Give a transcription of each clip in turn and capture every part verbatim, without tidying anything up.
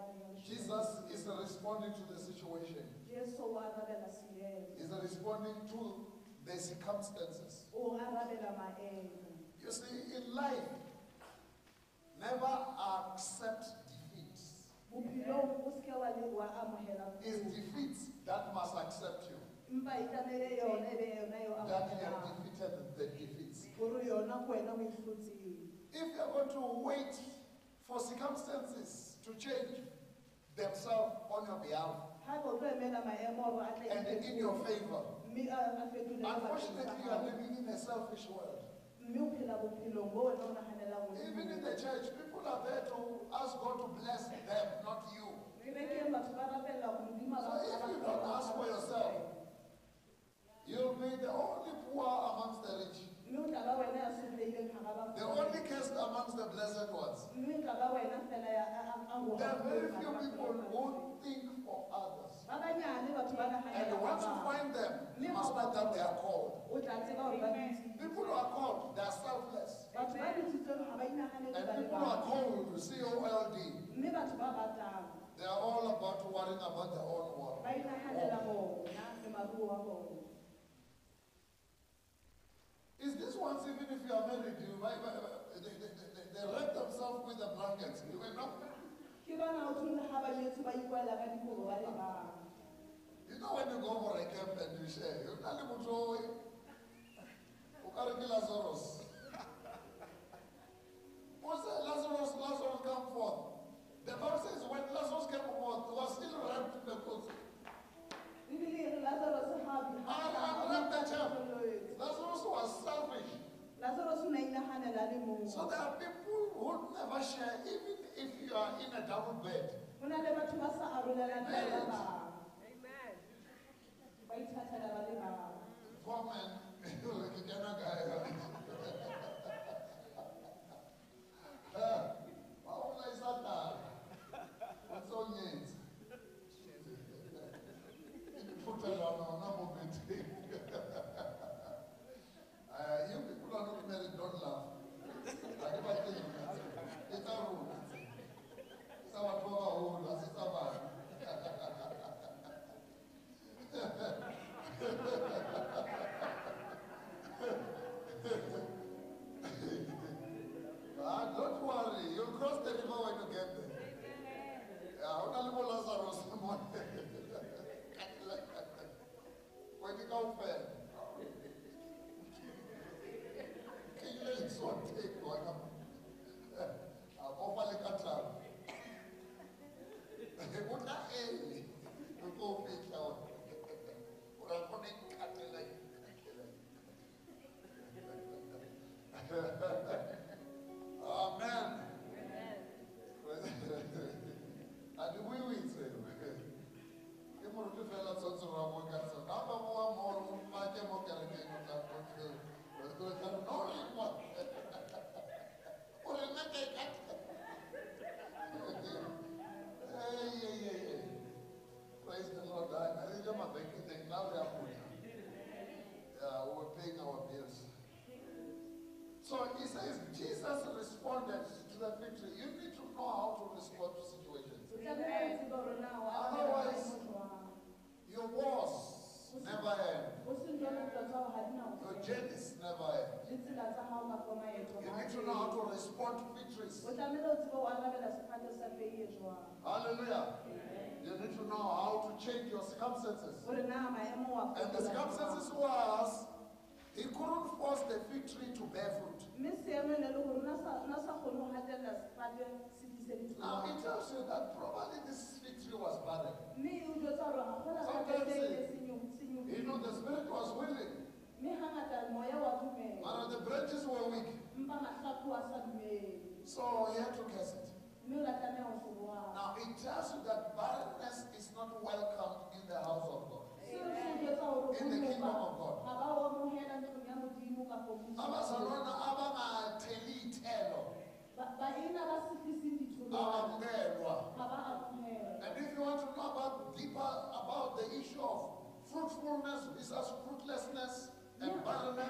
Jesus is responding to the situation. He's responding to the circumstances. You see, in life, never accept defeats. It's defeats that must accept you. That you have defeated the defeats. If you're going to wait for circumstances to change themselves on your behalf and in your favor, unfortunately you are living in a selfish world. Even in the church, people are there to ask God to bless them, not you. So if you don't ask for yourself, you'll be the only poor amongst the rich. The only cursed amongst the blessed ones. There are very few people who think for others. And once you find them, you must know that they are called. People who are called, they are selfless. And people who are called to C O L D, they are all about worrying about their own world. Is this ones, even if you are married, you, they, they, they, they wrap themselves with the blankets. You know? You know when you go for a camp and you share, you tell them to Lazarus. What's that? Lazarus, Lazarus come forth. The Bible says when Lazarus came forth, he was still wrapped in the clothes. Unwrap the chap. Lazarus was selfish. So there are people who never share, even if you are in a double bed. Amen. Poor man, like a Ghana guy. How will I start that? What's all needs? Put it on a moment. You people are not married, don't laugh. I never tell you that. It's a rule. It's our power rule. It's our man. Ah, don't worry. You'll cross the river when you get there. Yeah, only more Lazarus. When you come fair. So take one up. Over the cattle. What that is? You go fish out. What I'm going to cut it like. Amen. And we will say, you want to feel that sort of work out. Now, I'm more, my demo can be able to fulfill. But no one. Praise the Lord. I think I'm thinking now they are putting. Yeah, we're paying our bills. So he says Jesus responded to the victory. You need to know how to respond to situations. Otherwise, your wars never end. Your journeys never end. You need to know how to respond to victories. Hallelujah. You need to know how to change your circumstances. And the circumstances was, he couldn't force the victory to bear fruit. Now it tells you that probably this victory was barren. Sometimes, you know, the spirit was willing, but the branches were weak. So he had to curse it. Now it tells you that barrenness is not welcomed in the house of God. Amen. In the kingdom of God. Abazalwana abangatheli ithelo. Abamkelwa. And if you want to know about deeper about the issue of fruitfulness versus fruitlessness and barrenness,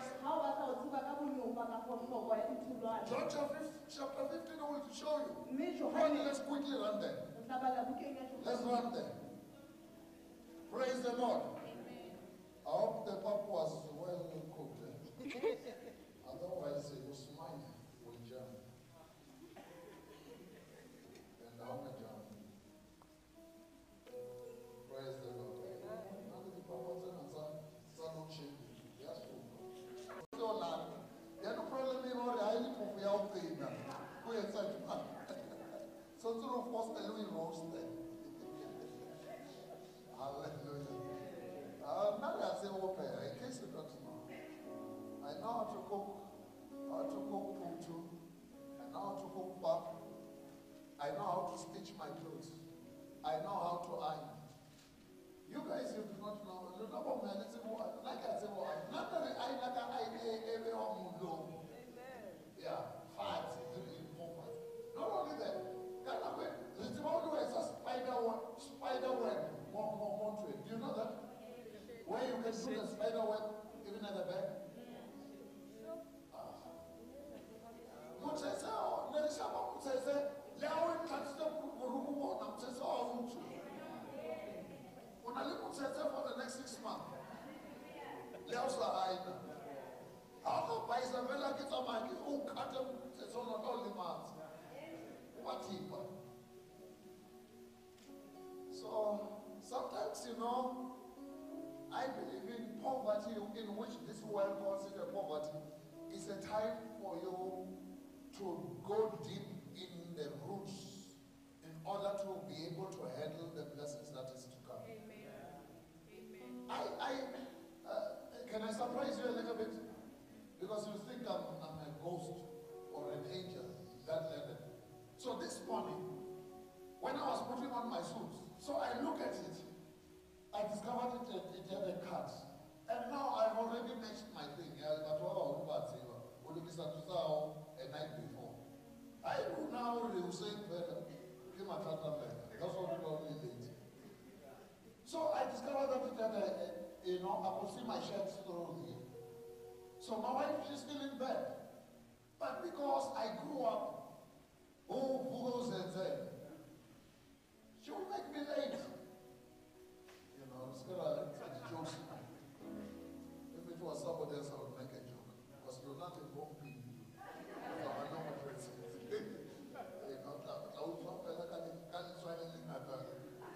John chapter fifteen, I will show you. Let's quickly run there. Let's run there. Praise the Lord. Amen. I hope the pap was well cooked. Otherwise, it was mine with jam. And how much jam? Praise the Lord. Now the pap was in and son change. Yes, so now, there no problem in all the highly popular thing now. Who is such man? So to the first Louis roasted. Hallelujah. Uh, now I say, okay, in case you don't know, I know how to cook, how to cook putu, I know how to cook pap, I know how to stitch my clothes, I know how to iron. You guys, you do not know, you know about me, like I say, well, I'm not that I like I every home low. Yeah, fat, important. Not only that, that the only way is a spider web, spider web, more, more, more to it. Do you know that? Where you can do the spider web even at the back? Mutese, Nerishama Mutese, Leo touched the Rubu, and Mutese, oh, Mutu. When I live Mutese for the next six months, Leo's a hide. Although by Isabella gets a man, who cut them, it's on not only months. What people? So, sometimes, you know, I believe in poverty, in which this world considers poverty, is a time for you to go deep in the roots in order to be able to handle the blessings that is to come. Amen. Amen. I, I uh, can I surprise you a little bit? Because you think I'm, I'm a ghost or an angel that landed. So this morning, when I was putting on my suit, so I look at it, I discovered it, it, it had a cut. And now I've already mentioned my thing. But oh, a night before. I do now reusing better. That's what we call it. So I discovered that it had a, a, you know, I could see my shirt through here. So my wife, she's still in bed. But because I grew up, oh, who and then, she will make me late. You know, it's gonna it's jokes. If it was somebody else, I would make a joke. Because you're not involved in me. So I know what you're saying. You know, I would not feel like I can't try anything like that.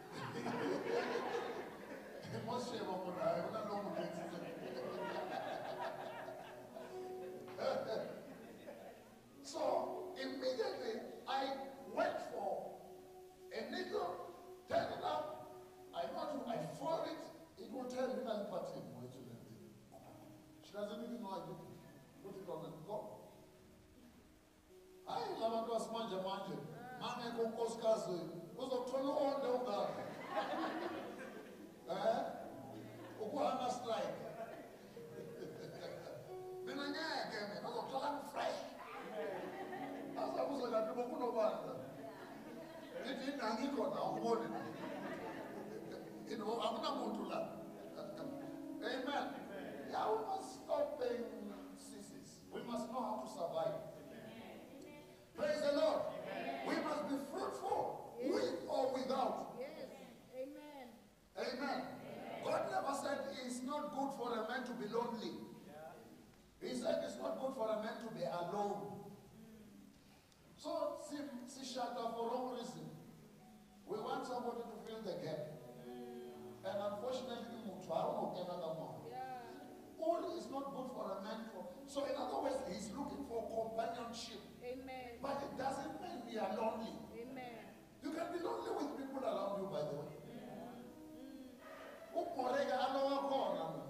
It must shame on me. I don't know what you're saying. So immediately I went for a needle, turn it up. I want to, I fold it, it will tell me that party. She doesn't even know I did it. Put it on and go. I love to smanja manje. Mane kokos kazi. Because of twenty on the other. Eh? Ukuhana strike. Binanya again. Because of twenty fresh. As I was like, I don't know about that. It didn't hang it on our morning. You know, I'm not going to laugh. Amen. Yeah, we must stop paying ceases. We must know how to survive. Praise the Lord. We must be fruitful, with or without. Amen. Amen. God never said it's not good for a man to be lonely. He said it's not good for a man to be alone. So, see, see shelter for wrong reason. We want somebody to fill the gap. And unfortunately, all is not good for a man. For, so in other words, he's looking for companionship. Amen. But it doesn't mean we are lonely. Amen. You can be lonely with people around you, by the way. Mm. Amen. Amen.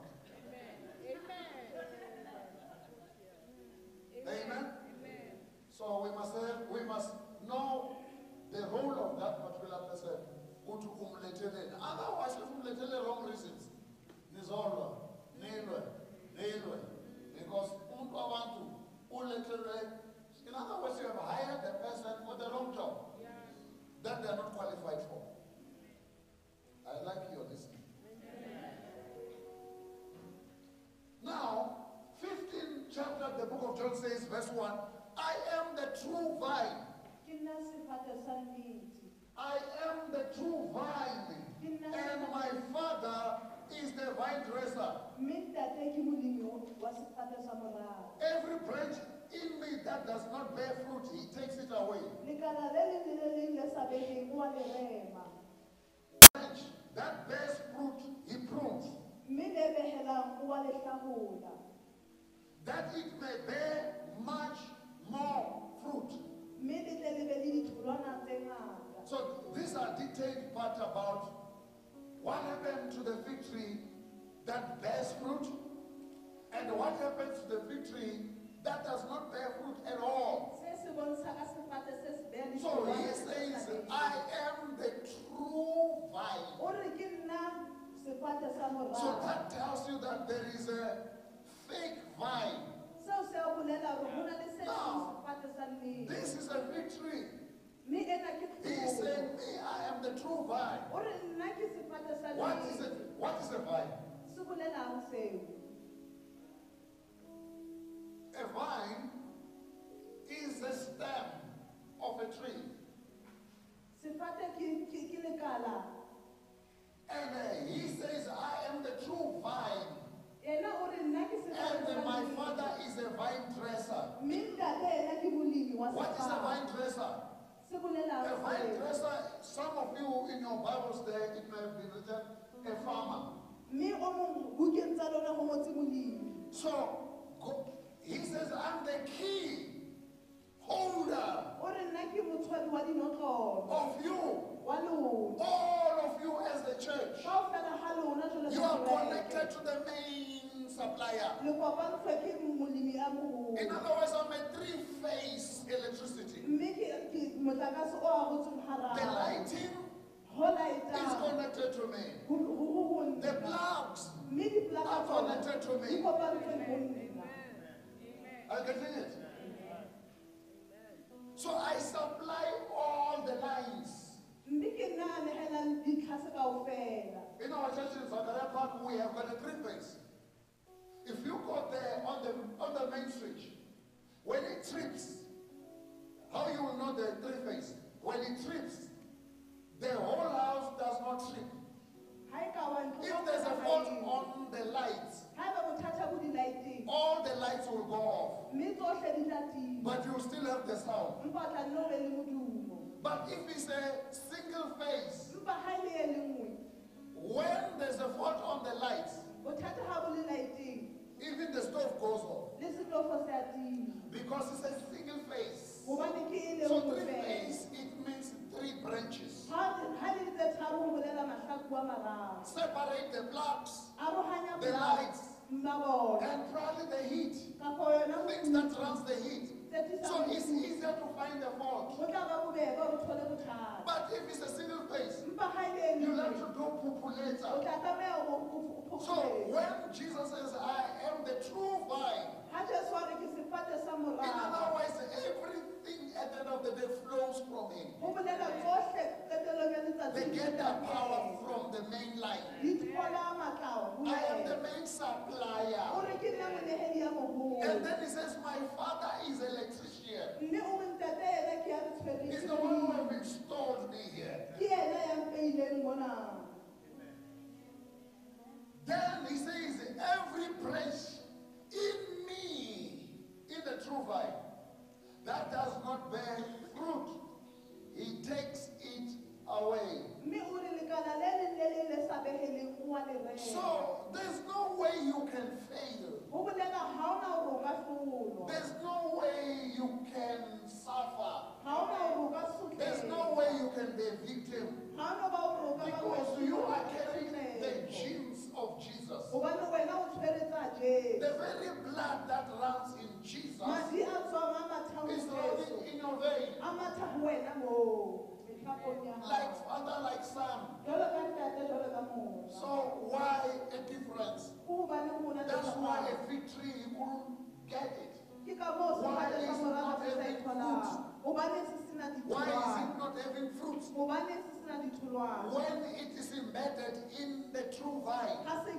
Amen. Amen. So we must have, we must know the role of that particular person. Otherwise, if we tell the wrong reasons, this all wrong. Because in other words, you have hired the person for the wrong job that they are not qualified for. I like your listening. Now, fifteenth chapter of the book of John says, verse one, I am the true vine. I am the true vine, and my Father is the vine dresser. Every branch in me that does not bear fruit, he takes it away. Branch that bears fruit, he prunes, that it may bear much more fruit. So these are detailed part about what happened to the fig tree that bears fruit, and what happens to the fig tree that does not bear fruit at all. So he says, I am the true vine. So that tells you that there is a fake vine. Now, this is a fig tree. He is saying, me, I am the true vine. What is it? What is a vine? A vine is a stem of a tree. And uh, he says, I am the true vine. And uh, my Father is a vine dresser. What is a vine dresser? A vine dresser, some of you in your Bibles there, it may have been written, a farmer. So, go, he says, I'm the key holder of you. All of you as the church. You are connected to the main supplier. In other words, I'm a three-phase electricity. The lighting is connected to me. The plugs are connected to me. Are you getting it? So I supply all the lines. In our church in Zachariah Park, we have got a three-phase. If you go there on the on the main switch, when it trips, how you will know the three-phase? When it trips, the whole house does not trip. If there's a fault on the lights, all the lights will go off, but you still have the sound. But if it's a single phase, when there's a fault on the lights, even the stove goes off. Because it's a single phase. So three phase, it means three branches. Separate the plugs, the lights, and probably the heat. Things that runs the heat. So it's easier to find the fault. But if it's a single phase, you have to do pupulator. So when Jesus says, I am the true vine, in other words, everything at the end of the day flows from him. They get their power from the main line. I am the main supplier. And then he says, my Father is electrician. He's the one who has installed me here. Then he says, every branch in me, in the true vine, that does not bear fruit, he takes it away. So there's no way you can fail. There's no way you can suffer. There's no way you can be a victim. Because you are carrying the genes of Jesus. The very blood that runs in Jesus is running in your vein. Like father, like son. So why a difference? That's why a fig tree, you couldn't get it. Why is it not having fruit? Why is it not having fruit? When it is embedded in the true vine.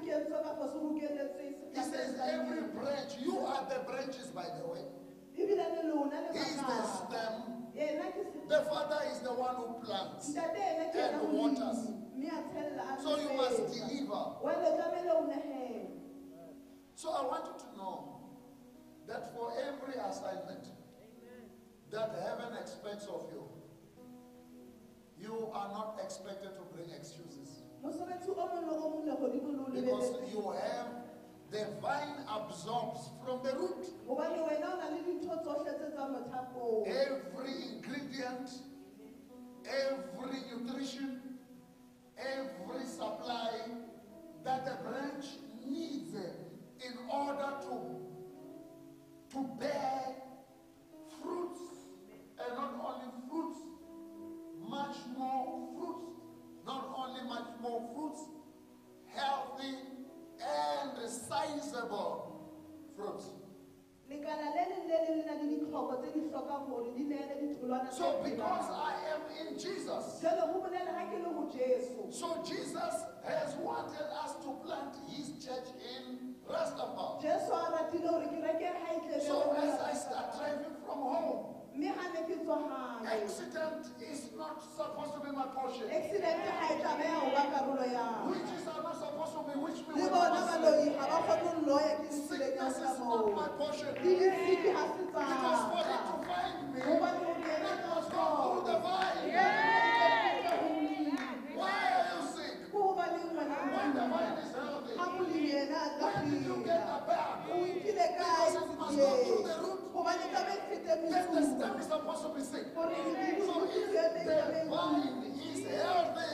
He says every branch, you are the branches by the way. He is the stem. The Father is the one who plants and waters. So you must deliver. So I want you to know that for every assignment that heaven expects of you, you are not expected to bring excuses. Because you have, the vine absorbs from the root. Every ingredient, every nutrition, every supply that a branch needs in order to, to bear fruits, and not only fruits, much more fruits, not only much more fruits, healthy and sizable fruits. So because I am in Jesus, so Jesus has wanted us to plant his church in Rastafari. So as I start driving from home, accident is not supposed to be my portion. Witches are not supposed to be which me with sickness is not my portion. Because for it to find me, it must go through the vine. Why are you sick? When the vine is healthy. When did you get a bag? Because it must go through the root. Then the stem is supposed to be sick. So if the vine is healthy,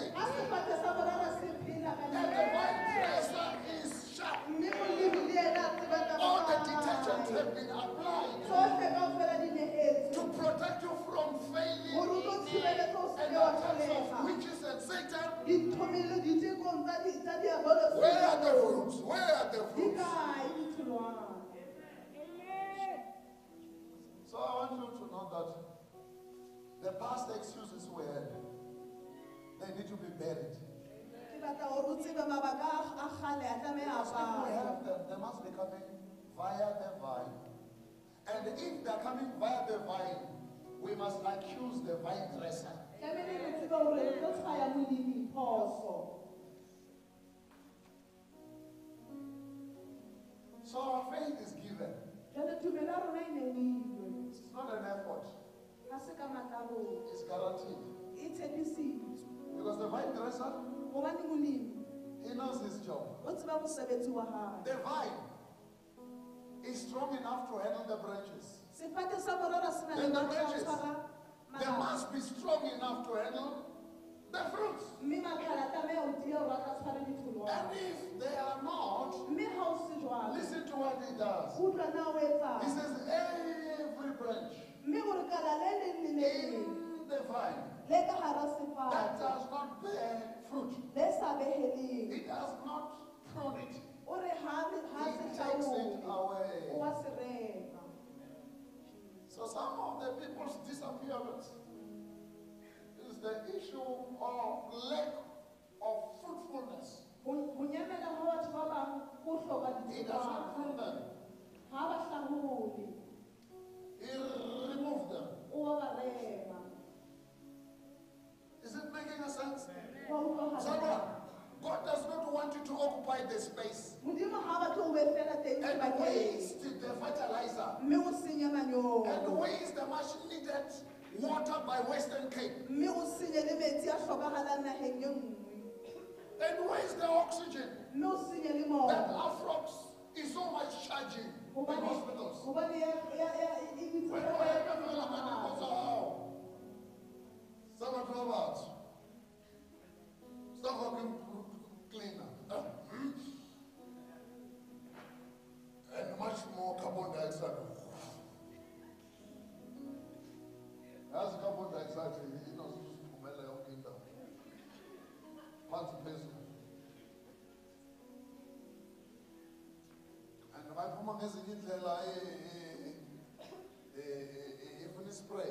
and the vine dresser is sharp, all the detergents have been applied to protect you from failing and the attacks of witches and Satan. Where are the fruits? Where are the fruits? So I want you to know that the past excuses we had, they need to be buried. Because if we have them, they must be coming via the vine. And if they're coming via the vine, we must accuse the vine dresser. So our faith is given. It's not an effort. It's guaranteed. Because the vine dresser, he knows his job. The vine is strong enough to handle the branches. Then the branches, they must be strong enough to handle the fruits. And if they are not, listen to what he does. He says every branch in the vine that does not bear fruit, it does not prune it. He takes it away. So some of the people's disappearance is the issue of lack of fruitfulness. He does not prune them. He removed them. Is it making a sense? Someone, God does not want you to occupy the space and waste the fertilizer and waste the much needed water by Western Cape and waste the oxygen that Afrox is so much charging in hospitals. Stop about. Stop working cleaner. And much more carbon dioxide. As carbon dioxide, you know, and my mom has a little even spray.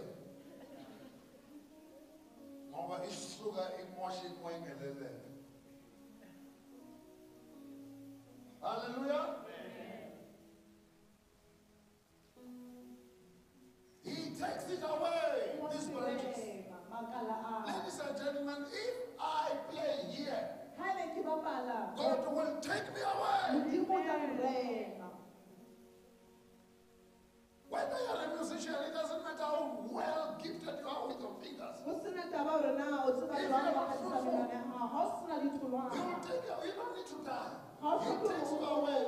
Mama is sugar emotion going a little. Hallelujah. He takes it away. This God will take me away. Whether you're a musician, it doesn't matter how well gifted you are with your fingers. If you're not fruitful, he will take you. You don't need to die. He takes you away.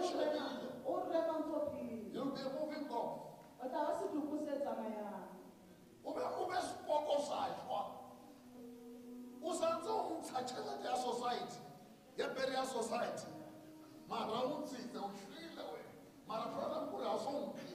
You'll be a moving bomb. Ube ube spokosashwa. Usanzo umthatshela their society. Yeberia society. Mara utsitse ushile we. Mara problem kule awusongiphi.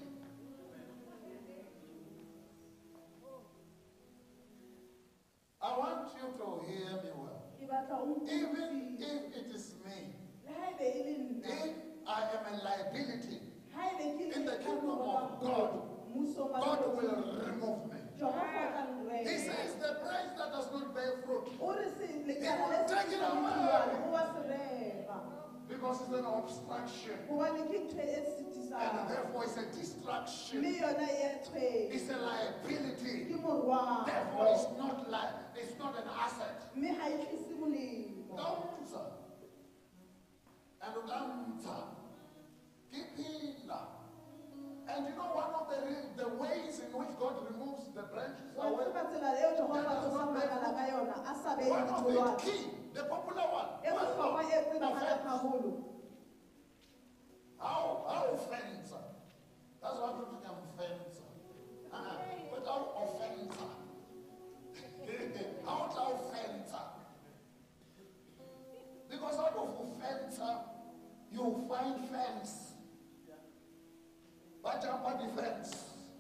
I want you to hear me well. Even if it is me, if I am a liability in the kingdom of God, God will remove me. He says the branch that does not bear fruit, He will take it away. Because it's an obstruction. And therefore it's a distraction. It's a liability. Therefore it's not like it's not an asset. Don't, sir. And And you know one of the, the ways in which God removes the branches away? One of the key, the popular one. How, how offense? That's what we think of offense. Uh, without offense. Out of offense. Because out of offense, you find fence. But jump on the fence.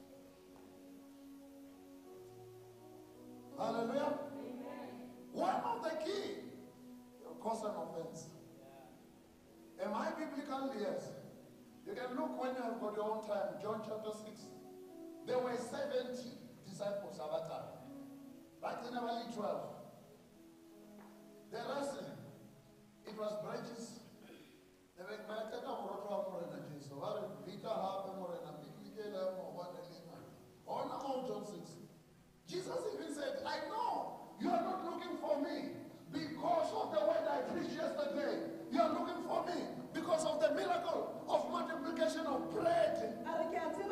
Hallelujah. Amen. One of the key, cause an offense. Yeah. Am I biblical? Yes. You can look when you have got your own time. John chapter six. There were seventy disciples at that time. But they never only twelve. The rest, it was branches. They were connected to energy. So what Peter happened more than a Michael or what on Mount John six. Jesus even said, I know you are not looking for me because of the word I preached yesterday. You are looking for me because of the miracle of multiplication of bread. And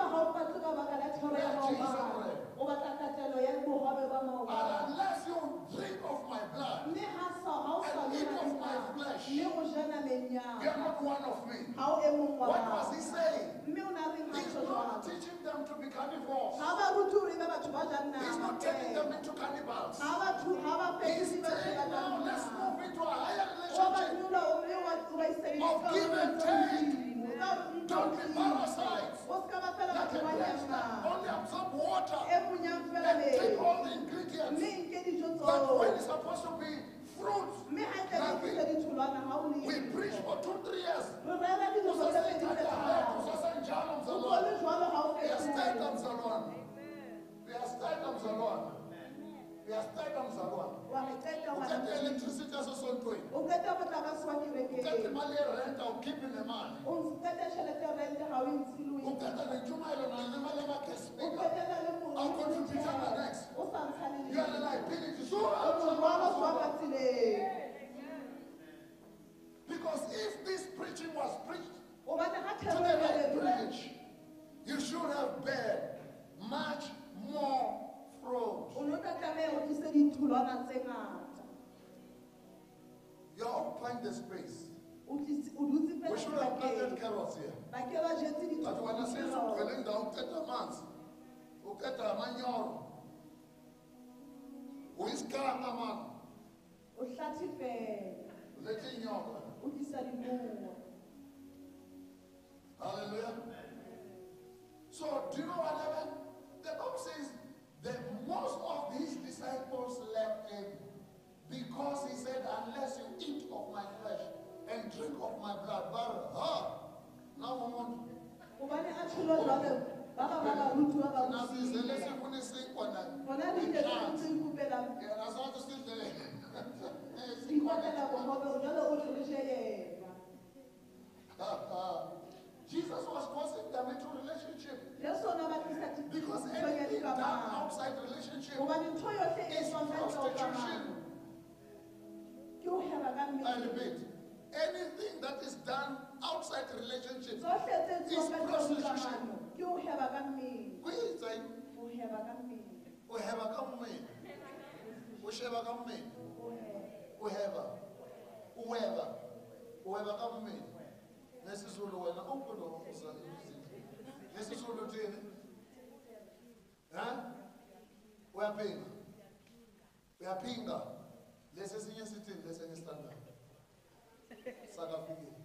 unless you drink of my blood and eat of my flesh, you are not one of me. What was he saying? He's not teaching them to be carnivores. He's not taking them into cannibals. He's saying now let's move into a higher relationship of give and take. Don't be parasites. Like a branch that only absorb water and take all the ingredients. But when it's supposed to be fruit, nothing. We preach for two, three years. We are stadiums alone. We are stadiums alone. We are stadiums alone. We get the electricity as a son doing. We get the money rent or keeping the man. We get the Jumailo and the Malama can speak. I'll contribute to the next. You are a liability. So because if this preaching was preached to the right branch, you should have bear much more fruit. You are occupying the space. We should have planted carrots here. But when I say so, going down thirty months, we get a manure. We is carrying man. Letting you. Hallelujah. So, do you know what happened? The Bible says that most of these disciples left him because he said, unless you eat of my flesh and drink of my blood, but ah, now we want. Now he said, let's see when they sleep on that. They can't. Yeah, that's all the still there. Jesus was forcing them into relationship. Because anything done outside relationship is prostitution. I I repeat, anything that is done outside relationships is prostitution. We have a company. We have a company. We have a whoever. Whoever company. This is what we're not open to. This is what we're doing. Huh? We are paying. We are paying. Let's say you're sitting, let's say you're standing. Saga Pigi.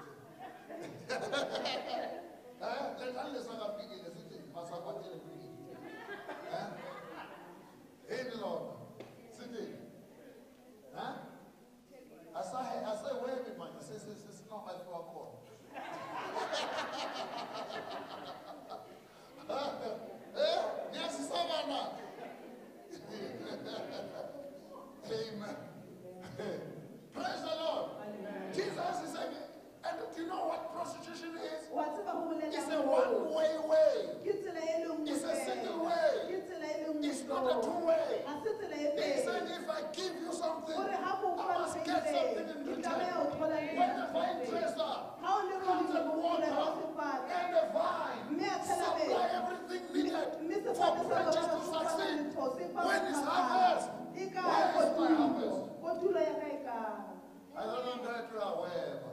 Huh? Let's say Saga Pigi, let's say Masaka Pigi. Huh? Hey, the Lord. Sitting. Huh? I saw her, I said, where am I? I said, this is not my phone call. Yes, it's over now. Amen. Praise the Lord. Jesus is a, and do you know what prostitution is? It's a one-way way. It's a single way. It's not a two-way. He said, if I give you something, I must get something in return. When the vine dresser comes and water and the vine supply everything needed for branches to succeed. When is harvest? Where is my harvest? I don't know that you are wherever.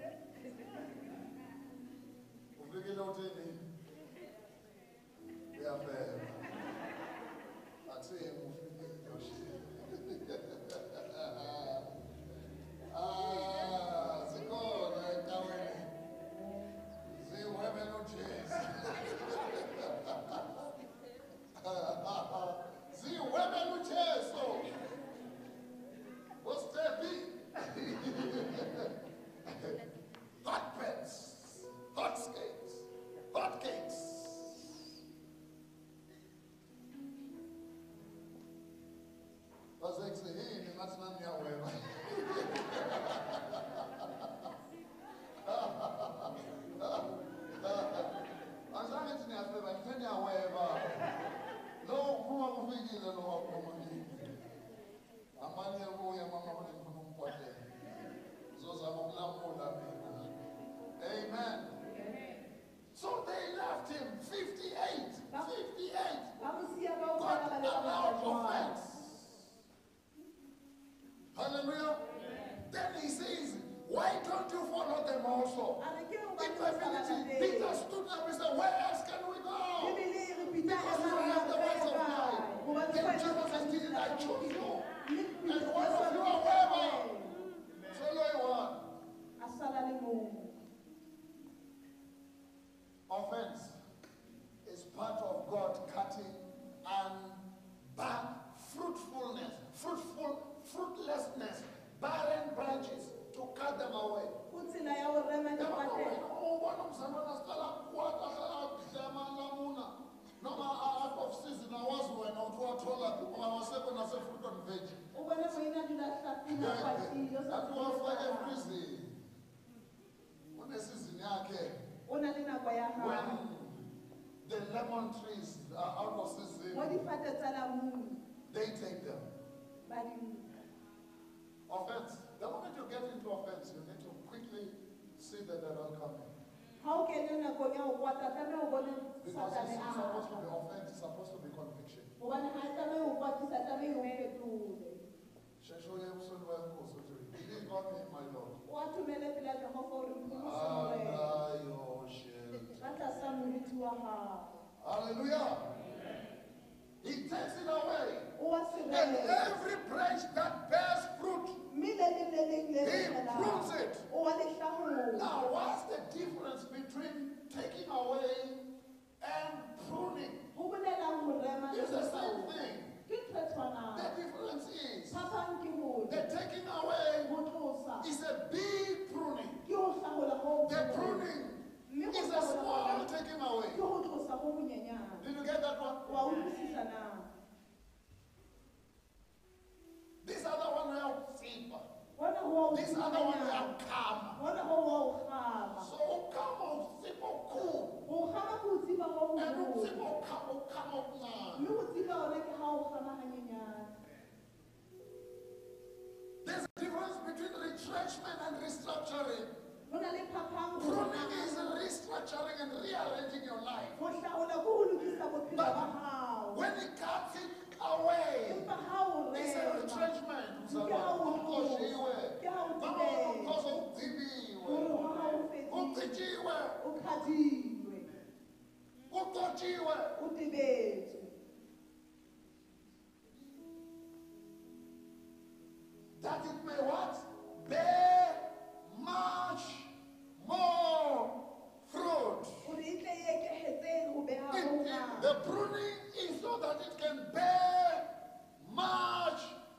We are fair. I'd say, ah, the God, I tell you. The women who chase. The women who chase. So, what's that be? Hot pets, hot skates, hot cakes. Was ik ze heen, en dat is dan jouw weg. Als ik het niet heb, ik vind jouw weg. No, kom maar op je dan nog op me. Amani hoe je mama moet ik van hem poten. Zo zou ik lang moeten. Amen. So they left him fifty-eight. fifty-eight. Got allowed offense. Hallelujah. Then he says, why don't you follow them also? Infirmity. Peter stood up and said, where else can we go? Because you have the words of life. Then Jesus said, I choose you. And one of you are wherever. Follow one. Offense is part of God cutting and back fruitfulness, fruitful, fruitlessness, barren branches to cut them away. No out of season, I was when I was told I was second as a fruit and veg. That was like a prison. When the season, when the lemon trees are out of season, they take them. Offense. The moment you get into offense, you need to quickly see that they're not coming. Because it's not supposed to be offense, it's supposed to be conviction. He didn't call me my Lord. Hallelujah. He takes it away. And every branch that bears fruit, he prunes it. Now, what's the difference between taking away and pruning? It's the same thing. The difference is the taking away is a big pruning. The pruning is a small taking away. Did you get that one? This other one helps fever. This other one helps calm. So come on, simple cool. And simple come come up now. There's a difference between retrenchment kwadiwe uqotshiwe udibetswe that it may what? Bear much more fruit. uri itle ye kehetseng ho beha It- ho it- ngata. the pruning is so that it can bear much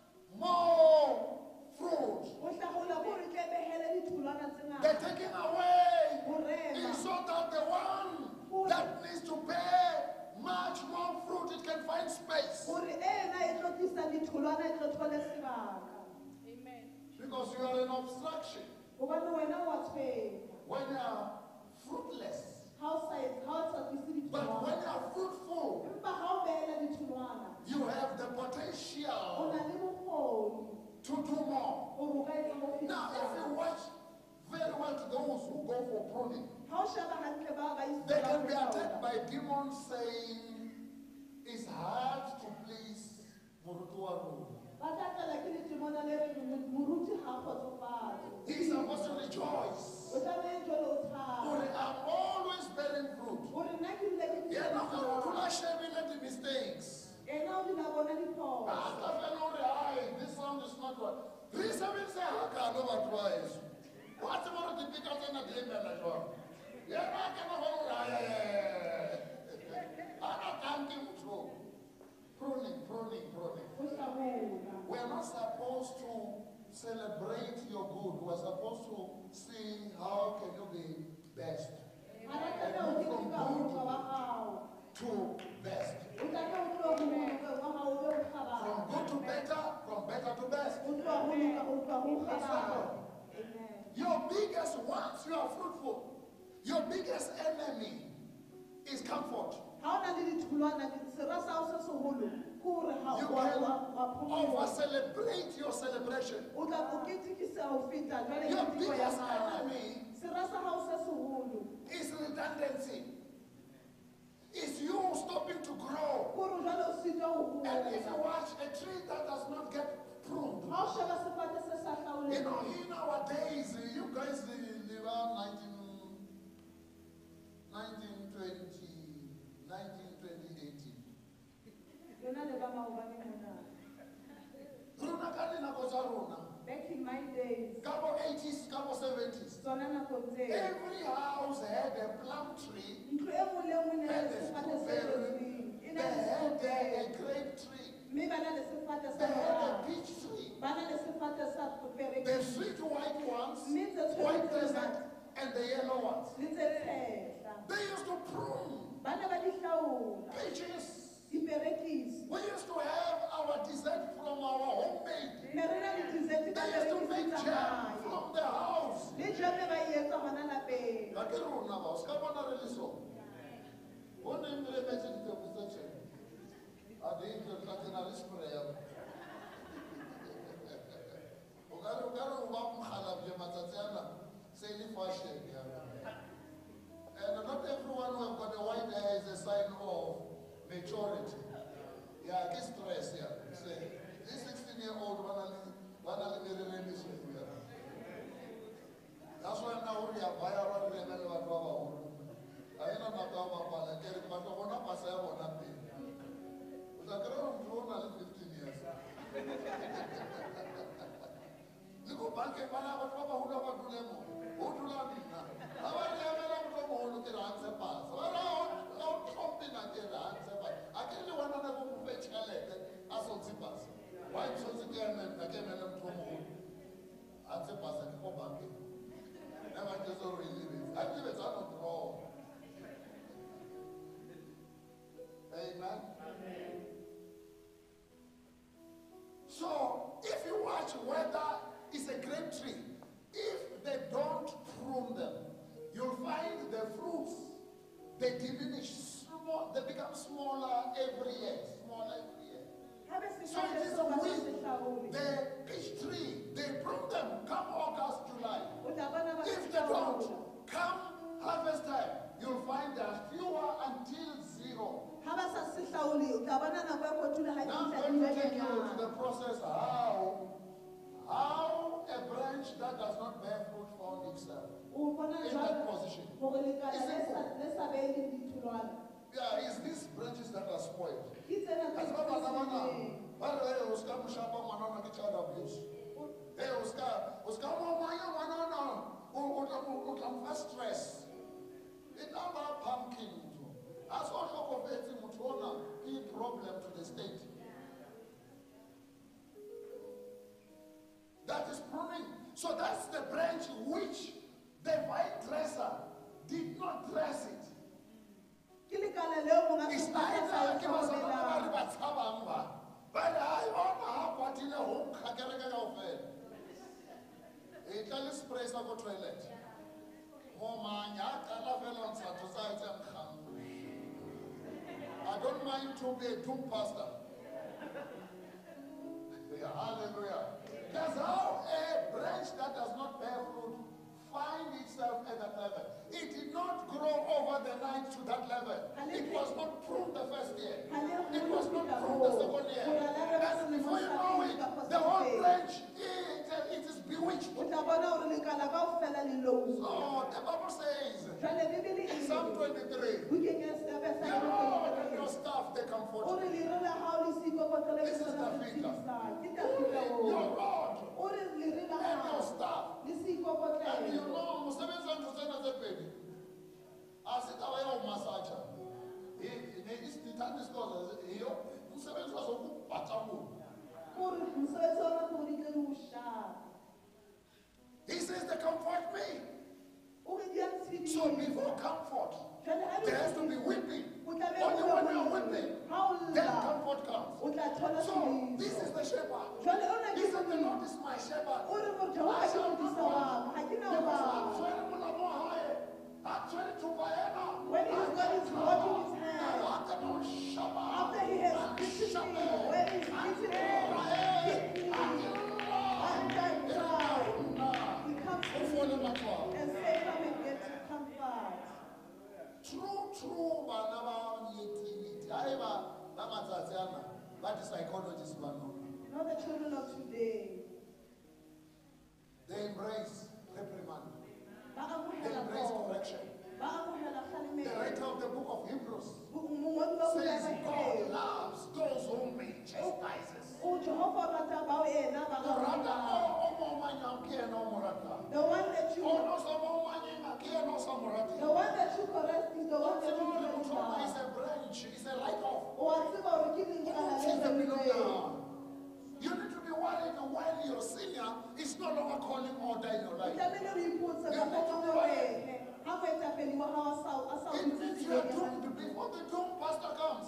more fruit. Ho hlaola ko re tle behele ditholwana tse The ngata. taking away Ho rema. is so that the one that needs to bear much more fruit, it can find space. Hore ena e tlo tlisa ditholwana e tlo thole sebaka. Amen. Because you are an obstruction. Hobane wena wa tshwenya. When you are fruitless. Ha o sa etse- ha o sa tlise But when ditholwana. you are fruitful, Empa ha o behela ditholwana, you have the o potential na le bokgoni to do more. hore o ka etsa ho Now, if fetisisa. you watch very well to those who go for pruning, Ha o sheba hantle ba ba they isulang can be ho attacked hlaola. by demons saying, it's hard to please Murutuaru. Ba tla tlala ke letemona le reng moruti ha a kgotsofatse. He's supposed to rejoice. O tlameha jwale o For thaba. I'm always bearing fruit. Hore nna ke dule ke Yeah, no, tlisa no, ditholwana. no, the mistakes. Ena o dula bona diphoso. Ah, ka fela hore, "Ai, this sound is not right." Re sebedisa hakalo batho ba heso. Wa tseba hore dipika tsena di emela jwang? Yena a kena go hore, "Ai, ai, ai, ai." Ha a tlang ke motho oo. Pruning, pruning, pruning. Ho hlaola. We are not supposed to celebrate your good. We are supposed to see how can you be best. Ha ra tlameha ho keteka mokgwa wa hao. To best. O tlameha ho tloha ho mokgwa wa hao o be o kgabane. From good to better, from better to best. Ho tloha ho loka ho tloha ho That's kgabane. right. Amen. Your biggest, once you are fruitful, your biggest enemy is comfort. Ha o na le ditholwana, sera sa hao se seholo ke hore ha You wa- can wa- wa phomola. over-celebrate your celebration. O tla o ketekisa ho feta jwale Your ke teko ya biggest hao. enemy Sera sa hao se seholo is redundancy. It's you stopping to grow. ke hore jwale o sitwa ho And if you hola. watch a tree that does not get pruned, Ha o sheba sefate se sa you know, hlaoleng. in our days, you guys live around nineteen, nineteen twenty, nineteen twenty, eighteen. Lona le ba maobane mona. Rona ka dinako tsa rona, Back in my days, ka bo eighties, ka bo seventies, tsona nakong tseo, every house had a plum tree, ntlo e nngwe le e nngwe e ne had le a sefate se strawberry, jetsweng. E they na le had a, a strawberry. grape tree, Mme ba na le sefate sa they had a morara. peach tree, Ba na le sefate sa the perekisi. sweet white ones, Mme tse white tshweu desert, and the yellow ones. le tse tshehla. They used to prune Ba ne ba di hlaola. peaches. Diperekisi. We used to have our dessert from our homemade. Ne re na le dessert ka They used to perekisi make tsa jam hae. from the house. Le jam e ba e etsa hona lapeng. Ga ke rona ba, o ska bona re le so. O ne re metse ditepu tse tjhe. A di ntlo tla tsena le spray ya. O ka re o ka re o ba mogala bje matsatsi ana se le fashion ya. And not everyone who have got a white hair is a sign of maturity. Yeah, ke stress ya. Say, this sixteen year old one one mere re le so ya. That's why now we are via one level of our own. I don't know about my parents, but I want to pass out on that thing. But I can't grow now fifteen years. Look at bank and banana, but Papa who never do them. Who do that? I want to have a lot of look at answer pass. So I don't something I get answer pass. I can't do one of them who fetch a letter as on pass. Why chose again and I came in to more answer pass and go back. Never just already live it. I live it out of the road. Amen. So, if you watch whether it's a grape tree, if they don't prune them, you'll find the fruits, they diminish, small, they become smaller every year, smaller every year. Habe So sefate it is seo ba sa se with hlaole. the peach tree, they prune them come August, July. O tla bona ba se If they hlaola. don't, come harvest time, you'll find there are fewer until zero. Ha ba sa se hlaole, o tla bona nako ya kotulo ha e Now I'm fihla going to di take you to banyenyana. the process how, how a branch that does not bear fruit found itself in that position. Is it good? Yeah, it's these branches that are spoiled. As well as Amana, but hey, Oscar Mushaba Manana get child abuse. Hey, Oscar, Oscar Maya Manana, who come first stress. It's not about pumpkin. As also compared to Mutona, key problem to the state. That is pruning. So that's the branch which the vine dresser did not dress it. It's either give us a but I honor what in a home Kakaraka. It can express a toilet. I don't mind to be a doom pastor. Yeah, hallelujah. That's how a branch that does not bear fruit finds itself at that level. It did not grow over the night to that level. It was not pruned the first year. It was not pruned the second year. And before you know it, the whole branch, it, it is bewitched. So the Bible says in Psalm twenty-three, the Lord and your staff, they comfort me. This is the figure. Your rod and your staff. And you know, Muslims and Christians are baby. I said, I will massage. It's the time this goes. Muslims was a patamu. He says they comfort me. So before comfort, there has to be weeping. Only when you are weeping, then comfort comes. So this is the shepherd. He said, the Lord is my shepherd. I shall not want. Actually, to when he's got his rod in his hand, after he has beaten me, when he's beaten me, and I cry, he comes to me and says, come and get to comfort. True, true, banana, but psychologists, not the children of today. They embrace reprimand. They embrace correction. The writer of the book of Hebrews says God loves those whom he chastises. The one that you the one that you correct is the one that you correct. Is a branch, is a light off. You need to be worried while your senior is no longer calling order in your life. You need to be worried. It means you are doomed before the doom pastor comes.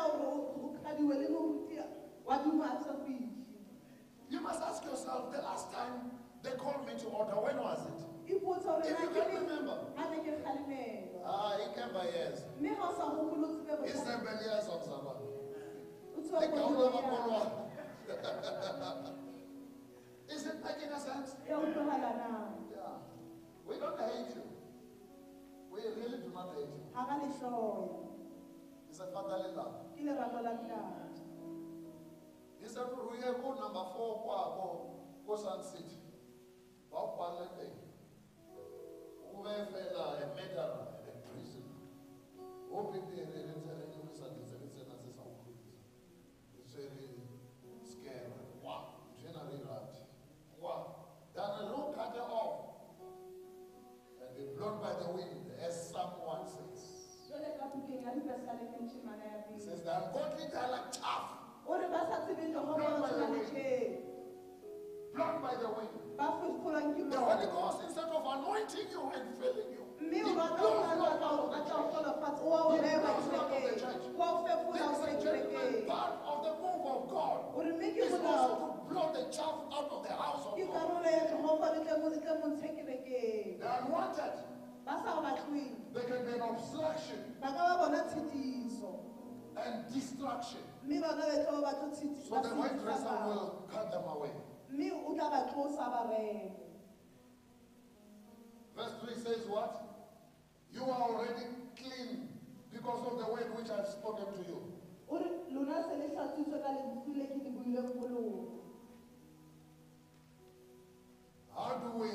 You must ask yourself, the last time they called me to order, when was it? If you can remember. Ah, he came by years. He's seven years of Sabbath. The Kaula Makolwa. Is it making a sense? Yeah. We don't hate you. We really do not hate you. It's a fatherly love. He said, we are go number four, go Sun City. Bob Palete. Who fell a murderer, a prisoner. Who be the it's very scary. Wow. Generally right. Wow. Then look at the off. And be blown by the wind, as someone says. He says the ungodly are like chaff. Blown by the wind. Blown by the wind. The Holy Ghost, instead of anointing you and filling you, He blows you out of the church. He blows you out of the church. This is a genuine part of the move of God. It's also to blow the chaff out of the house of God. They are unwanted. They can be an obstruction and distraction. So the white dresser will cut them away. Verse three says what? You are already clean because of the word which I have spoken to you. How do we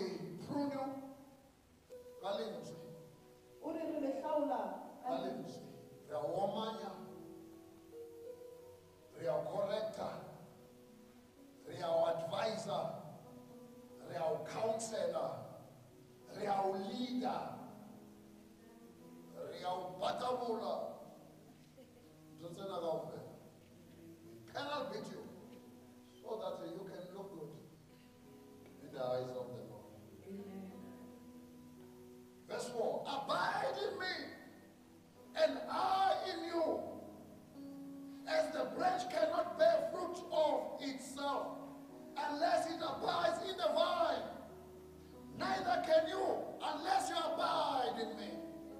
neither can you unless you abide in me.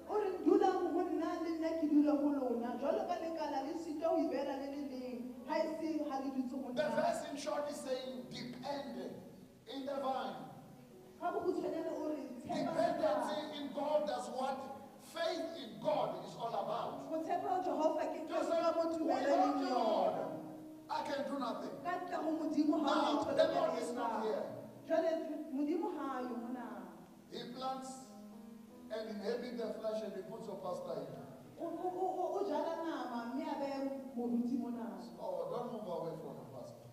The verse in short is saying dependent in the vine. Dependency in God, that's what faith in God is all about. Just like, without the Lord, I can do nothing. Now, the Lord is not here. He plants and inhabits the flesh and he puts a pastor in. Oh, don't move away from the pastor.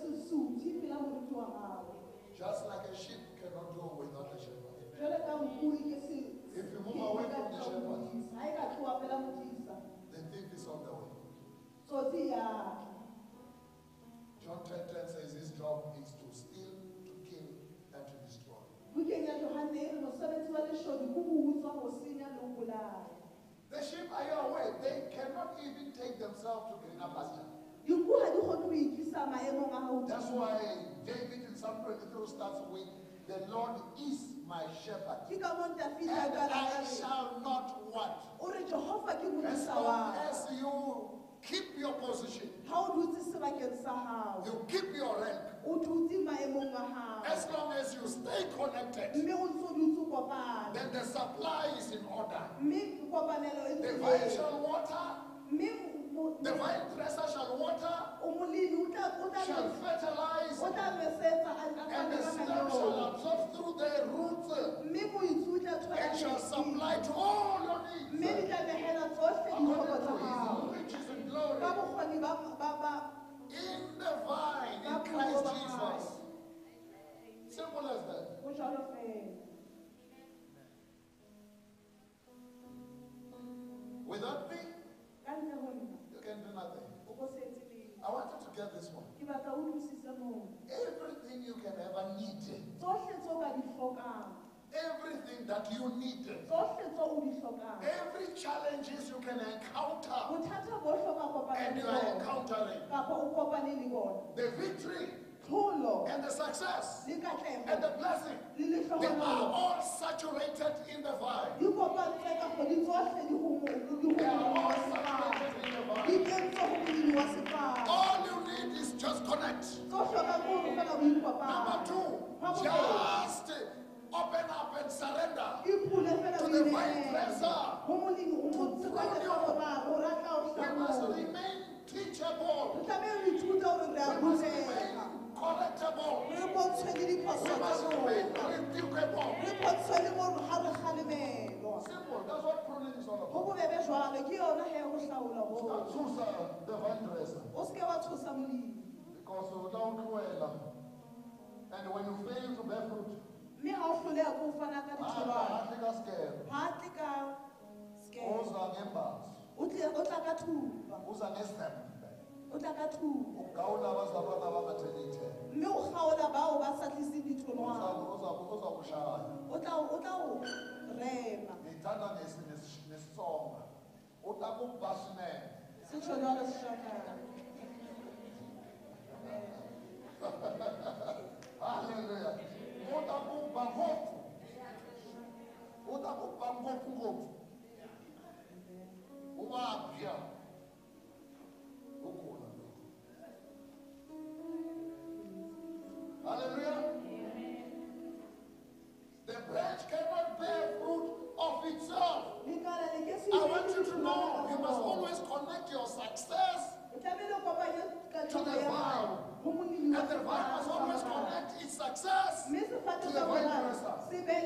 Just like a sheep cannot do without a shepherd. If you move away from the shepherd, the thief is on the way. John ten ten says his job is to steal, to kill, and to destroy. The sheep, are you aware? They cannot even take themselves to greener pasture. That's why David in Psalm twenty-three starts with, the Lord is my shepherd, and I shall not want. As long as you keep your position, you keep your rank, as long as you stay connected, then the supply is in order. The vine shall water, the vine dresser shall water, shall fertilize, and the stem shall absorb through the roots, and shall supply to all your needs according to his riches and glory in the vine, in Christ Jesus. Simple as that. Without me, you can do nothing. I want you to get this one. Everything you can ever need, everything that you need, every challenges you can encounter, and you are encountering, the victory, and the success, and the blessing, they are all saturated in the vine. They are all saturated in the vine. All you need is just connect. Number two, just open up and surrender to the vine dresser. We must remain teachable. We must remain correctable. We must remain rebukable. Simple. That's what pruning is all about. Don't choose uh, the vine dresser. Because without well, and when you fail to bear fruit, hallelujah. Hallelujah. The branch cannot bear fruit of itself. I want you to know you must always connect your success to the vine. And the vine must always connect its success to the vine dresser.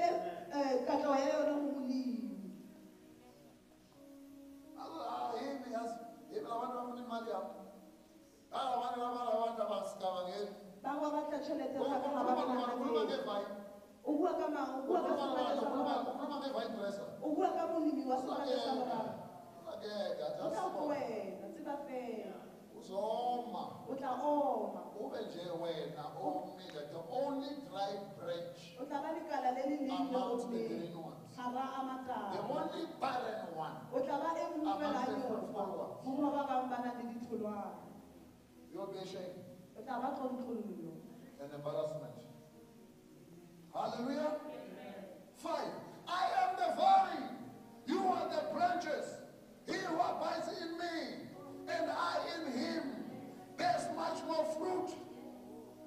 The only dry branch amongst the green ones. The only barren one amongst the fruitful ones. You'll be ashamed and embarrassment. Hallelujah.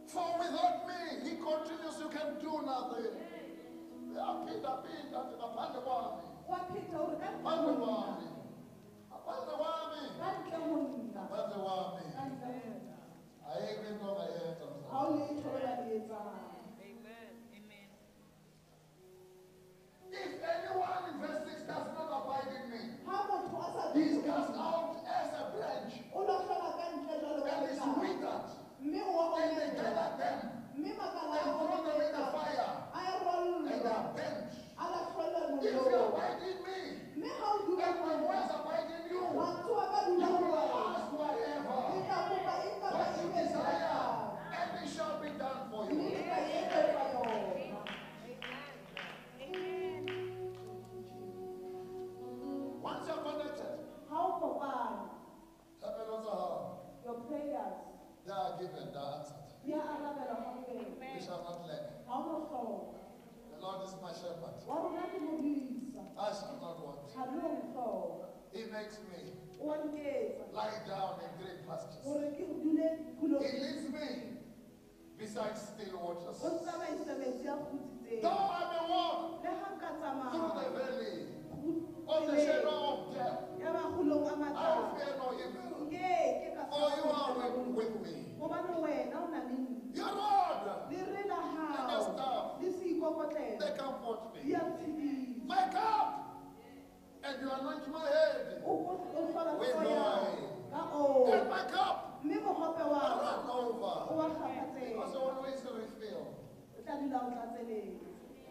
For without me, he continues, you can do nothing. Yaphinda phinda ngaphandle kwami. Waphinda uri Ngaphandle kwami. Ngaphandle kwami. kantle monna. Ngaphandle kwami. Kantle monna. Ayikho into ongayenza. Awulitho ongaliyenzanga. Amen. Amen. If anyone in verse six does not abide in me, Ha motho a sa he is cast out as a branch o lahlela kantle jwalo ka and is lehlaka. withered. Mme o And they omelela. gather them Mme makala and a throw them in the omelela. fire A e rollwa. and they are burnt. A lahlelwa If you mollo. abide in me, Mme ha o dula and my monna, words abide in you, mantswe a ka you dula ho will wena. ask whatever, Le tla kopa eng kapa what you eng e desire, batlang. and it shall be done for Mme you. le tla e etsetsa yona. Once you're connected, Ha o kopane, heaven also, your prayers they are given, they are answered. di a arabelwa kaofela. We shall not lack. Ha o no hloka. The Lord is my shepherd. Wa rona ke modisa. I shall not want. Ha re o hloka. He makes me O a nketsa lie down in green pastures. hore ke dule tulong. He leads me beside still waters. O ntsamaisa metsi a kgutsitseng. Though I may walk Le ha nka through the tsamaya valley of the shadow of death, ya magolong a I will matala. fear no evil. Nke ke ka For you are with, with me. Hobane wena o na le nna. Your rod Le re la and your hao staff, le seikokotlelo they comfort di me. a ntshedisa. My cup, and you anoint my head O o hlola with hlooho ya hao oil. ka oo. And my cup Mme mogope will wa run hao o over. wa hlaphatsela. Because I always refill. O tla dula o tlatseletsa.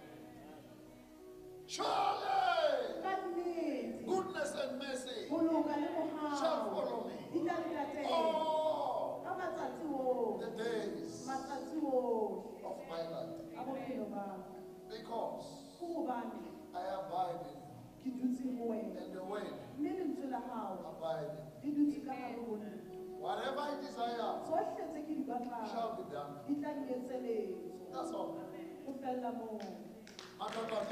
Surely, Ka nnete, goodness and mercy ho loka le shall mohau follow me. di tla nlatela All ka matsatsi ohle. the days Matsatsi ohle of my life. a bophelo ba ka. Because Ke hobane I abide in ke dutse ho you. wena. And the way Mme lentswe la hao abide in di dutse ka hare ho nna. you. Whatever I desire Tsohle tse ke di batlang shall be done. di tla nketseletswa. That's all. Ho fella moo. Mathata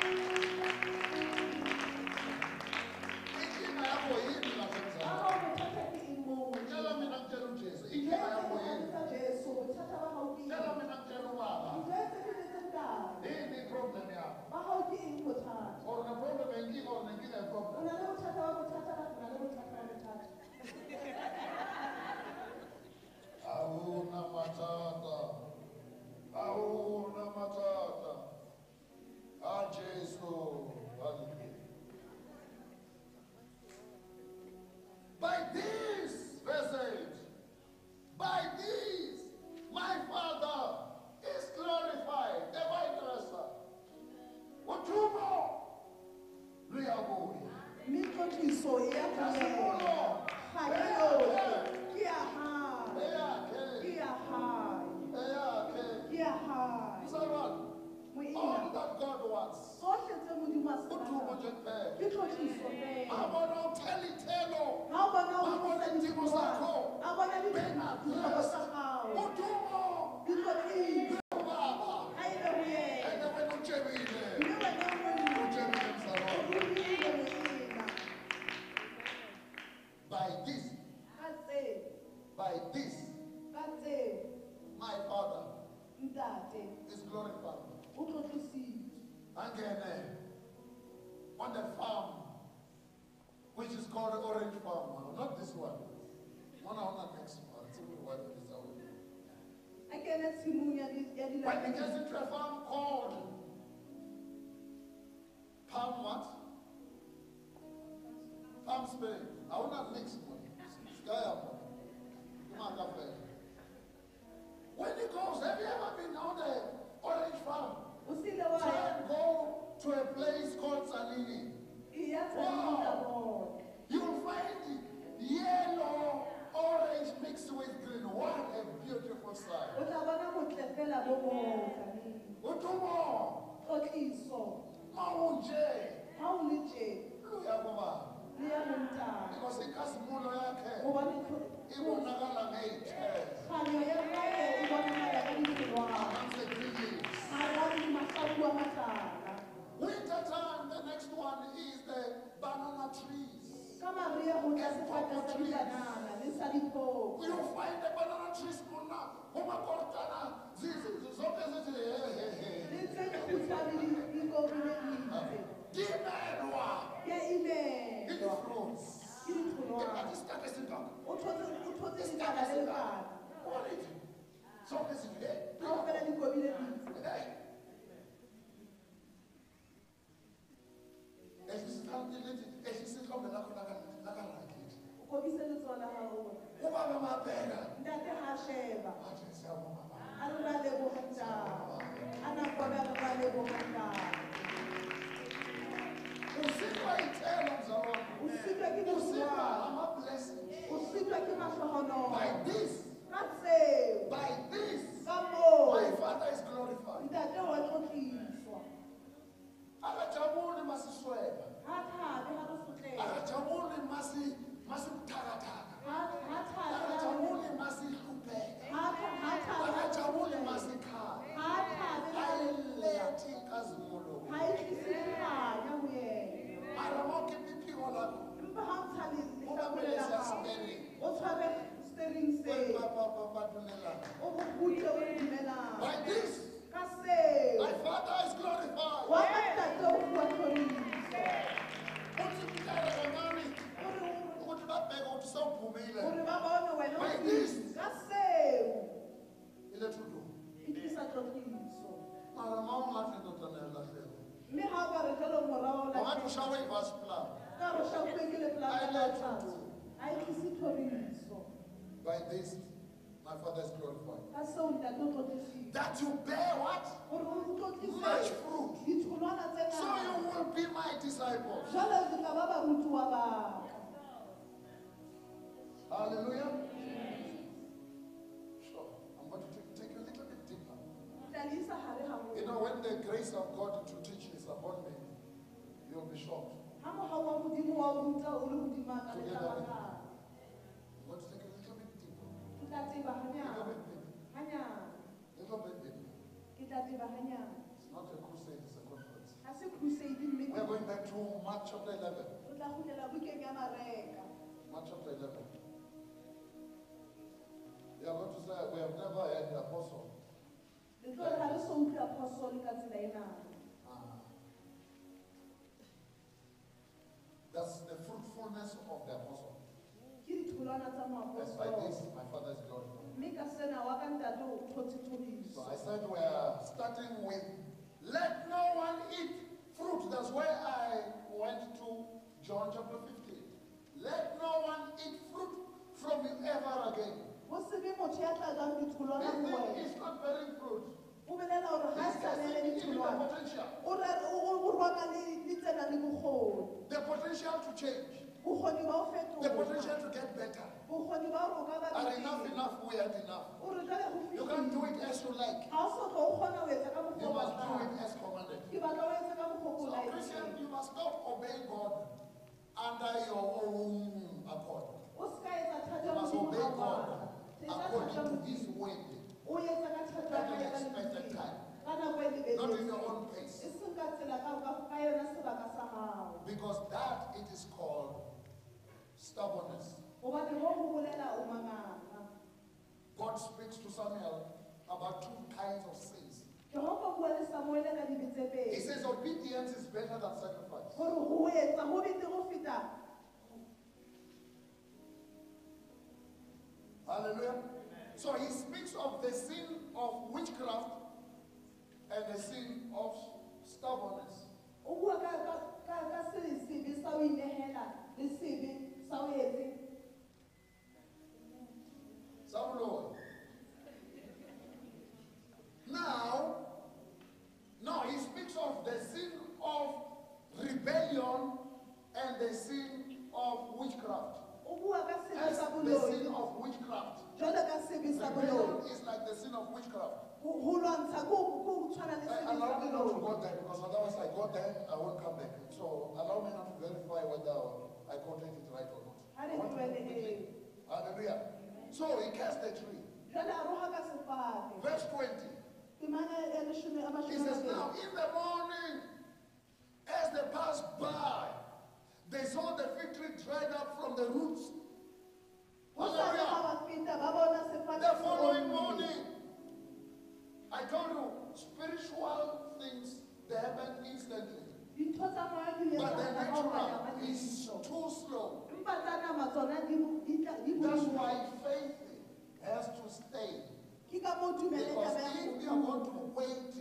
inkinga yakho yini lapha Ka emzansi? ha bothata ke eng moo? Tshela mina ngitshela uJesu, Ntho inkinga e yakho tse yini? tsa Jesu, bothata ba hao ke eng? Tshela mina ngitshela ubaba, Ntho e tse ke etseng ntate, yini problem yakho? ba hao ke eng bothata? Or una problem yenkinga or nenkinga O yeproblem? na le bothata ba bothata, batho ba na le bothata ba bothata. Awuna matata. Awuna matata. Ah, Jesu. Hallelujah. By this, verse eight, by this, my Father is glorified. The white dresser. Utumo. Liabuya. Mme tlotliso e ya bulela. Kganya yohle ke ya hae. Ke Eyakhe. ya hae. Eyakhe. Ke ya hae. Someone, Moena, all that God wants. tsohle tse Modimo a se Utumo batlang, nje kuphela. ke tlotliso fela. Abona uthele-thelo. Ha o bona ho Abona tlisa izidingo zakho. ditlhoko, a bona ditlhoko tsa hao. Udumo Ditlotliso, ubaba. ha ebe ho yena. Ene wena utshebile. Mme wena o monna, Utshebile o mzalwane. ruile moena. By this, Ka tseo, by this, ka tseo, my Father ntate, is glorified. o tlotlisitswe. Angene on the farm, which is called Orange Farm. Not this one. One on the next one. It's only one that is out. A kene tshimong ya di- ya When he dilapeng. gets into a farm called Palm what? Palm Spring. I will not mix one. Sky up. When he goes, have you ever been on the orange farm? O sile wa Try ya, and go to a place called Salini. e ya tshwanela bona. You'll find yellow, orange mixed with green. What a beautiful sight. O tla bona botle fela bo botle. Utumo, Tlotliso, maunje, ha o le tje, luyakuba. le ya montana. Because ikasimulo yakhe Hobane tlo- ibonakala ngey'thelo. kganyo ya hae e bonagala ka ditholwana. Amongst the trees. Ha e rate mahlaku a matala. Winter time, the next one is the banana trees. Ka mariha ho tla sefate sa dibanana le sa diphofo. You'll find the banana trees on Humakortana Dimelwa. ya ime Ke di-fruits. ke ditholwana Ke di-start esibhaka. o thotse o thotse dikala le lekala What is it? So is it there? kaofela di kobile ditse Hey. Ehlisa ihlombe lakho lakarakithi. o kobise letsoho la gago Ubaba mabheka. ntate ga sheba Athi siyabonga baba. a re ra lebogatang a nakobe a re ra lebogatang Usikwa ithelo mzalo wami. o sitwa ke Usikwa ditholwana ama-blessings. o sitwa ke mahlohonolo By this, ka tseo by this, ka moo my Father is glorified. ntate wa tlotliswa Akajabuli masisweba. ga thabe ga re sotlela Akajabuli masi masibuthakathaka. ga thabe Akajabuli masihlupheka. ga thabe Akajabuli masikhala. ga thabe Ayilethi inkazimulo. ga e tlise dikganya go yena Mara moke iphiko lakho. empa ga o tshwane Ubambele letlakole la sa gago steering. o tshware steering seo Badulelana. o go bute o re dumelang By this, ka seo my Father is glorified. wa ka ntate o bua tlhoriso Uthi kuhlala kancane gore ukuthi babheke ukuthi sewuphumile. gore ba bone wena o By file. this. ka seo Ile thudu. e tlisa tlotliso Mara ma ungathi ndodana yalahleka. mme ga o ka re jalo morago la Ungathi ushawe ivasi plan. ka re shakuwe ke leplaka la tlhatso a e tlise tlhoriso By this, my Father is glorified. ka seo ntate o tlotlisitse That you bear what? gore o Much tlotlisitse fruit. ditholwana tse So you ngata will be my disciples. jalo ke tla ba barutiwa baka Hallelujah. Sure. I'm going to take, take you a little bit deeper. tla le isa gare ga You know, when the grace of God to teach is upon me, you'll be shocked. ga mogau wa modimo wa o ruta o le godima ka letlabakana I'm going to take you a little bit deeper. ke tla teba A little ganyana bit deeper. ganyana Little bit deeper. ke tla teba ganyana It's not a crusade, it's a conference. ga se crusade mme We are going back to Mark chapter eleven. o tla gotlela bukeng ya mareka Mark chapter eleven. We are going to say we have never had an apostle. le tlo re ga re so utlwe apostole ka tsela enana Ah. That's the fruitfulness of the apostle. ke ditholwana tsa And by this, moapostole my Father is glorified. mme ka sena wa ka ntate o tlhotse So tlhodiso I said we are starting with let no one eat fruit. That's why I went to John chapter fifteen. Let no one eat fruit from you ever again. go se be motho ya tla jang ditholwana This go thing wena is not bearing fruit. o belela gore ga This se nele doesn't give you the ditholwana potential. o re- o- o rwaka le le tsena le bokgoni The potential to change. bokgoni ba o The fetoga potential to get better. bokgoni ba gore o ka ba And betere. enough, enough, we had enough. o re jale go You can't do fitlhile it as you like. ga o so tlo o kgona go etsa ka You mokgwa o must do batlang. it as commanded. ke batla o etsa ka mokgwa o So, laetseng. Christian, you must not obey God under your own accord. o se ka etsa thata You ya must Modimo obey ha o God batla. Etsa according thata ya to Modimo. His wind, o etsa ka thata ya at hae an ka expected lebeleng. time, ka nako e not in lebeletsweng. your own e pace. seng ka tsela ka ka- ka yona sebaka sa gago Because that it is called stubbornness. gobane mo go bolela o manganga God speaks to Samuel about two kinds of sins. jehova bua le samuele ka dibe tse He pedi says obedience is better than sacrifice. gore go etsa go bete go feta Hallelujah. So he speaks of the sin of witchcraft and the sin of stubbornness. o bua ka ka- ka- ka se sebe sa o inehela le sebe sa o etse Some Lord. Now, now he speaks of the sin of rebellion and the sin of witchcraft. o bua ka sebe As sa the sin boloi of witchcraft. jalo ka sebe sa Rebellion boloi is like the sin of witchcraft. go go lwantsha ko go tshwana le Uh, sebe sa allow me not to boloi go there because otherwise I go there, I won't come back. So allow me not to verify whether I quoted it right or not. ha I re want to tlohele go quickly. eo Hallelujah. So he cast the tree. jalo a roga ka sefate Verse twenty. temana ya leshome a He mashome says, a now mabedi. in the morning, as they passed by, they saw the fig tree dried up from the roots. Go sa le ga Hallelujah. ba feta ba bona sefate The se following omile. morning, I told you, spiritual things they happen instantly. dintho tsa moya di But the etsahala ha o natural ka ya is too slow. empa tsa nama tsona di di tla- di That's boima. why faith has to stay. Ke ka moo tumelo e Because tlameha if ho we are going to wait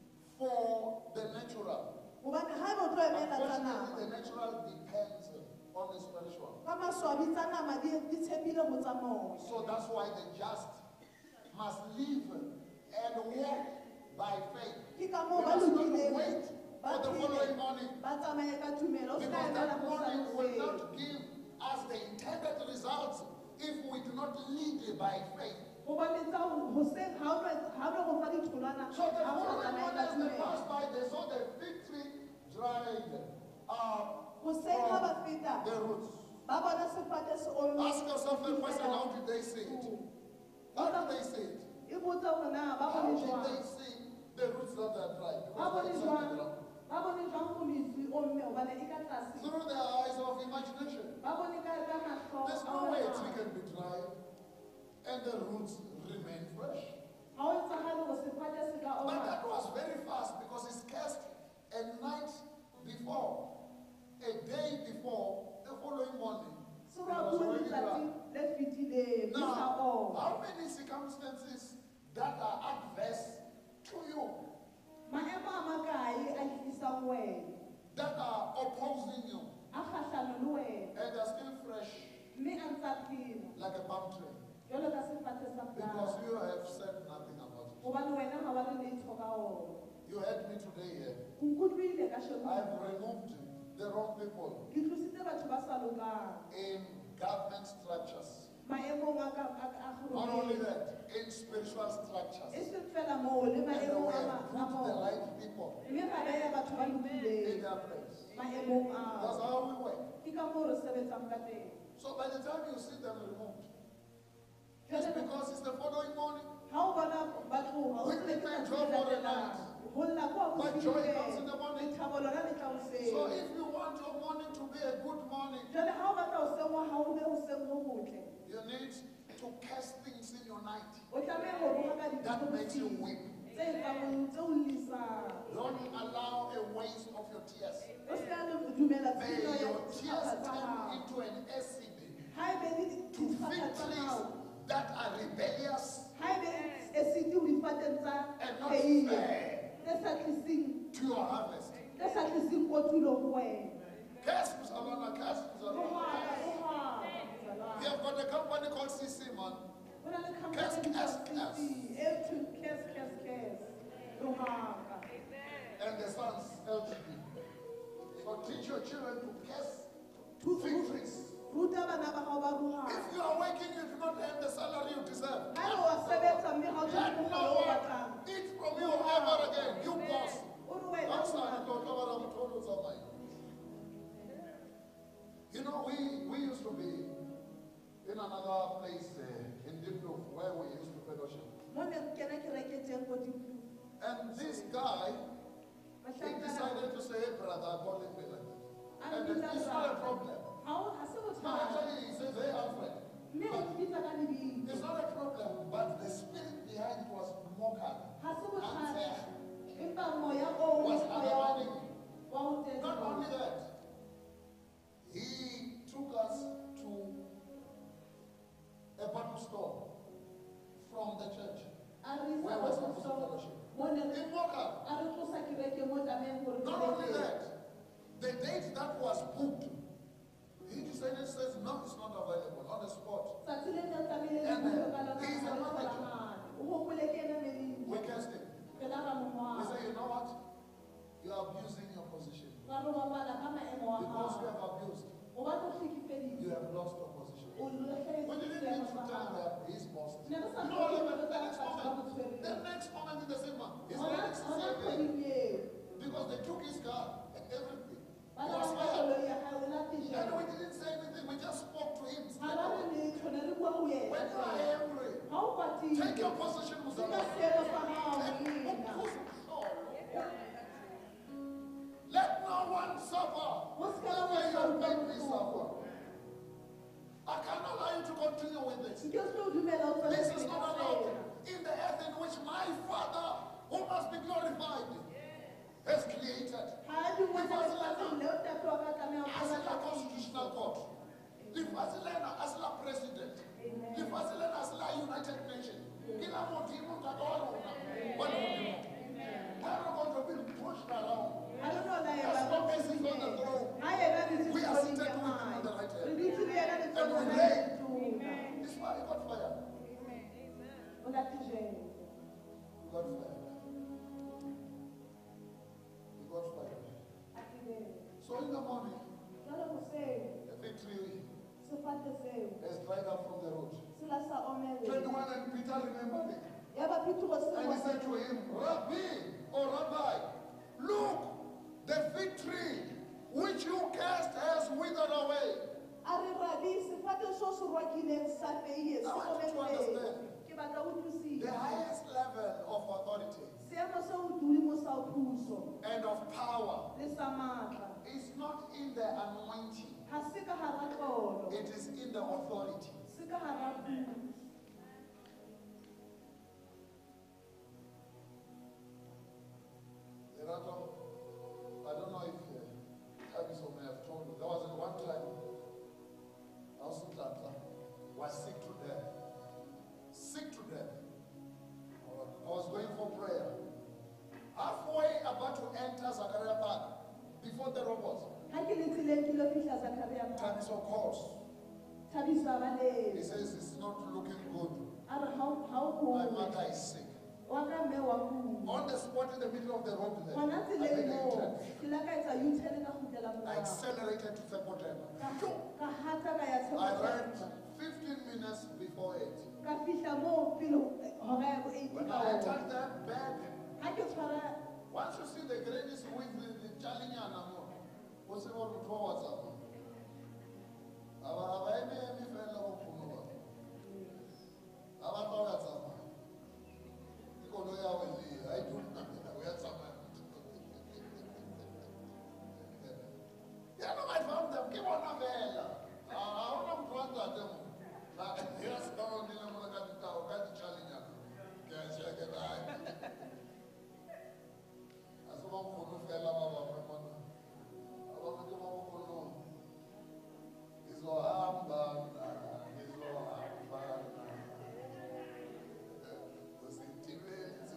for the natural, hobane ha eba o tlo emela tsa unfortunately nama the natural depends on the spiritual. ka maswabi tsa nama di di tshepile ho tsa moya. So that's why the just must live and walk by faith. Ke ka We moo ba must not lokileng wait ba for the phele, following morning, ba tsamaye ka tumelo o se ka because emela that morning will hosane not give us the intended results if we do not lead by faith. hobane tsa hoseng ha o no- ha o no go fa ditholwana So the ha o sa following tsamaye morning ka as they tumelo. passed by, they saw the fig tree dried up Hoseng ha ba from feta the roots. ba bona sefate se omme. Ask yourself a question, how did they see it? How did they see it? E botsa hore na ba How bone did jwang? they see the roots that are dried? Ba Because bone they jwang? inside the ground. Ba bone jwang go meswi omme hobane e ka tlase. Through the eyes of imagination. Ba bone ka ka mahlo There's a no way a hore tree can be dry and the roots remain fresh. ha o etsagale gore sefate se ka But oma. that was very fast because it's cast a night before, a day before, the following morning. Se It ba was bue already dry. letsatsi le fetileng, di sa Now, oma. how many circumstances that are adverse to you, Maemo a makae a tlisang wena, that are opposing you, a kgahlano le wena, and are still fresh mme a ntsa phela like a palm tree? jwalo ka sefate sa Because plao. you have said nothing about it. Hobane wena ha wa re letho ka ona. You heard me today here. O nkutlwile ka shemo. I've removed the wrong people Ke tlositse batho ba sa lokang in government structures. maemong a ka a a Not only kgorong. that, in spiritual E structures. seng fela moo le And we maemong a have ma- a put the moo. right people Mme ra beya batho ba in lokileng their place. maemong That's ao. how we work. Ke ka moo re sebetsang ka teng. So by the time you see them removed, just because it's the following morning, Ha o bona ba tloha, o With tsebe ke different tsatsi job le for the latelang. night. Ho lla kwa ho But joy comes in the fihlileng. morning. Lethabo lona le tla hoseng. so if you want your morning to be a good morning, Jwale ha o batla hoseng wa hao o be hoseng ho hotle, you need to cast things in your night o tlameha ho roha ka dintho that makes you bosiu, weep. tse etsang tse o llisang. Don't allow a waste of your tears. O se ka le dumela May tshenyo ya your tears ditlhaka tsa turn hao. into an acid Ha ebe le to ditlhaka fig tsa trees hao, that are rebellious ha ebe esiti ho difateng tsa and not Keile, fair tse sa tlising to your harvest. tse sa tlising kotulo ho wena. Curse Mzalwana, curse Mzalwana. Rohaka, rohaka, We have got a company called C C, man. Ho na le company Kes, e bitswang kes, C C, kes. e thweng kes, kes, kes. Rohaka. And the sons, L G B. So teach your children to curse Thu- fig trees. Ruta bana ba hao ba rohaka. If you are working, you do not earn the salary you deserve. Ha ebe wa sebetsa mme ha o Let thole no mokgolo o one batlang, eat from you ever again. You boss. o re wena That's o how batla. you don't know what I'm told you something. You know, we, we used to be in another place uh, in Diplo where we used to fellowship. Mo ne ke kena kereke teng ko Diepkloof. And this guy, Ba he hlakana- decided to say, hey, brother, call him Billy. A And mpitsa it's not a brother. problem. Ha o- ha se No, bothata. actually, he says, hey, Alfred. Mme o mpitsa ka lebitso. It's not a problem, but the spirit behind it was mocker. Ha se bothata. Unfair. Empa moya oo Was le moya wa- undermining. wa ho thetsa. Not only that, he took us to a bottle store from the church. A re isa Where was ko supposed to so- fellowship? mo ne re- In Mocha. a re tlosa kereke mo tlamehang hore Not re only be teng. that, the date that was booked, he decided, says, no, it's not available on the spot. Tsatsi le ne tlamehile le And, buwe uh, ka lona he is ha a le manager. kgolagane. O hopole ke ena ne le- We cast him. re la ra mo We ngwala. say, you know what? You are abusing your position. Ra re bapala ka maemo a Because you hao. have abused, O batla ho hlekefedisa. you have lost your position. O lahlehetse We didn't seemo need to sa tell hao. them his boss. Ne re sa No, hloke the hore re next tsamaye batho ba moment, botshwereng. the next moment in the same month, he's Hona- running C C hona again. kgweding eo, Because they took his car and everything. ba He la was nka fired. koloi ya hae, o la And tijela. we didn't say anything, we just spoke to him. Ha ba re letho, ne re bua ho When yena you are feela. angry, Ha o kwatile, take your position, nka Muzama. seemo sa hao, Take monna. Let no one suffer. Ho se ka The ba way you have made me bohloko. suffer. I cannot allow you to continue with this. Nke se o dumela o tswele This pele is ka not sena. allowed in the earth in which my Father, who must be glorified, has constitutional court. Lifasilena as la president. Lifasilena as la United Nations. Kila motivo takawarona. What do you do? We're not going to be pushed around. I don't know that As long as he's on the throne, we are seated with him on the right hand. And we reign. This is why he got fire. He got fire. He got fire. So in the morning, the victory has dried up from the road. twenty-one and Peter remembered it. And he said to him, Rabbi, or Rabbi, look, the victory which you cast has withered away. I want you to understand the highest level of authority and of power is not in the anointing. It is in the authority. I don't know if Tabiso may have told you. There was at one time, Ausutata was sick to death. Sick to death. I was going for prayer. Halfway about to enter Zachariah Park, before the robots, Tabiso calls. He says it's not looking good. My mother is sick. On the spot in the middle of the road there, I made a U-turn. I accelerated to Fepoten. I ran fifteen minutes before eight. When I entered that bed, once you see the greatest with the Chalinyana, what's the one towards us? I do nothing. We had some. Yeah, no, I found them. Give on a bell. I don't want that. Here's the only number that got the challenge. Can't check it out. As one for no fella, my mother. I want to give up for no. It's all hambana. It's all hambana. Was it T V?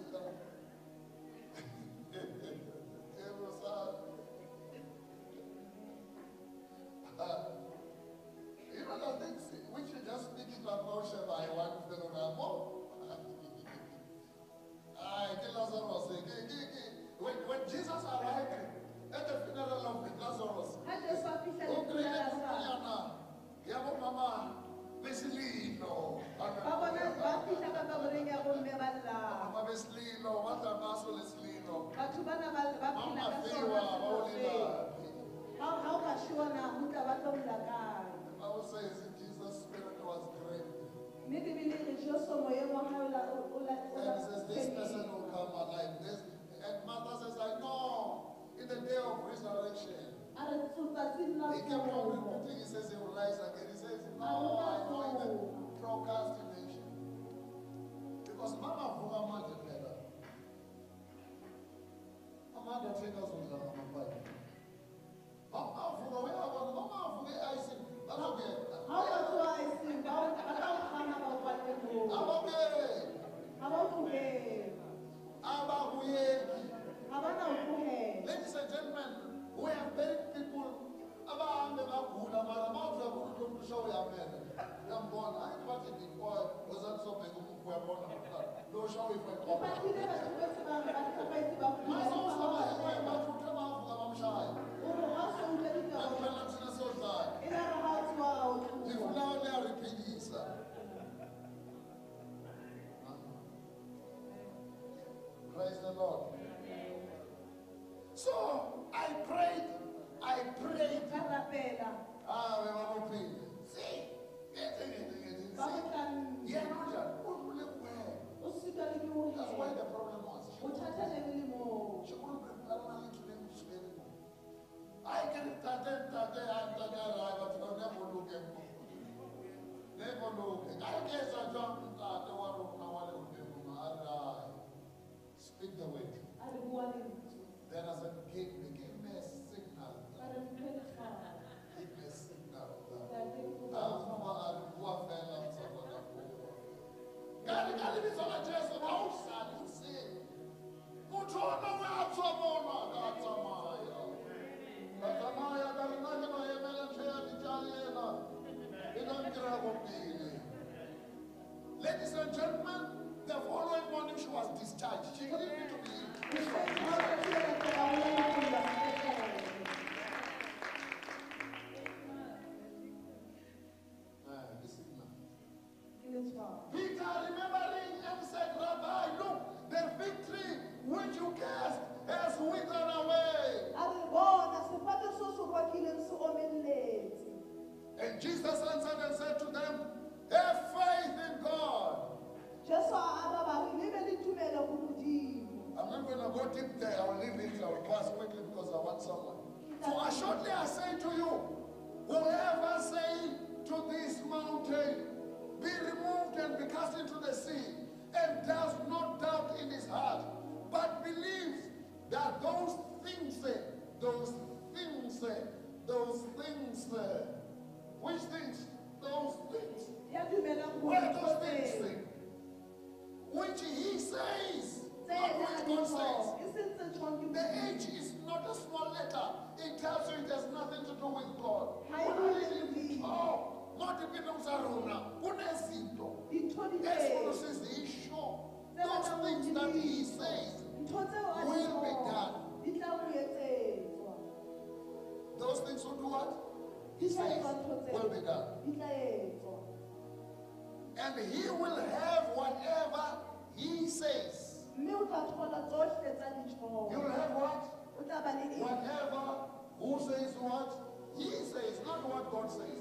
You know the things which you just speak it about Sheba, I want to know more. When, when Jesus arrived at the funeral of Lazarus, oh, great Mama, Veslino, Mama Veslino, what a muscle is Lino, Mama Fiwa, How how can she want to put about the Bible says Jesus' spirit was great. And it says this person will come alive. This, and Martha says, I know in the day of resurrection. He kept on repeating, he says he will rise again. He says, no, I know in the procrastination. Because Mama Vugama did better. Mama the triggers will come on fire. Mama Vuga, where I was, Mama Vuga, I see. I'm okay. How about I see? How about I'm okay. I'm okay. Ladies and gentlemen, we have buried people. I'm born. I thought it before wasn't so big. We're born. No show if we're born. My son's not my head, but you come out from the shy. I'm not so shy. If now they are repeating, sir. Praise the Lord. So I prayed, I prayed. Ah, we were not praying. See? Yeah, no, that's why the problem was. She couldn't permanently to them to anymore. I can start it, start it, and start it, but you'll never look at me. Never look. I guess I don't start the one of my one. Speak the word. Then I said, give me, give me a signal. Give me a signal. deep there. I will leave it. I will pass quickly because I want someone. For assuredly I say to you, whoever say to this mountain, be removed and be cast into the sea, and does not doubt in his heart, but believes that those things, those things, those things, which things? Those things. Where are those things? Which he says, not which God says. The H is not a small letter. It tells you it has nothing to do with God. Oh, not the people of Saruna. Unezinto. Exodus says he is sure. Those things that he says will be done. Those things will do what? He says will be done. And he will have whatever he says. You will have what? Whatever. Who says what? He says, not what God says.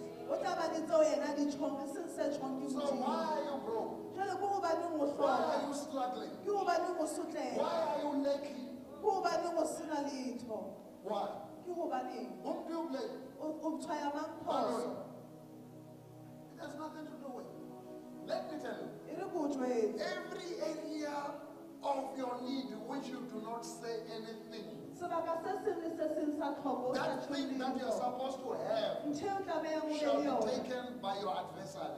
So why are you broke? Why are you struggling? Why are you lacking? Why? Whom do you blame? It has nothing to do with it. Let me tell you, every area of your need which you do not say anything, that thing that you are supposed to have shall be taken by your adversary.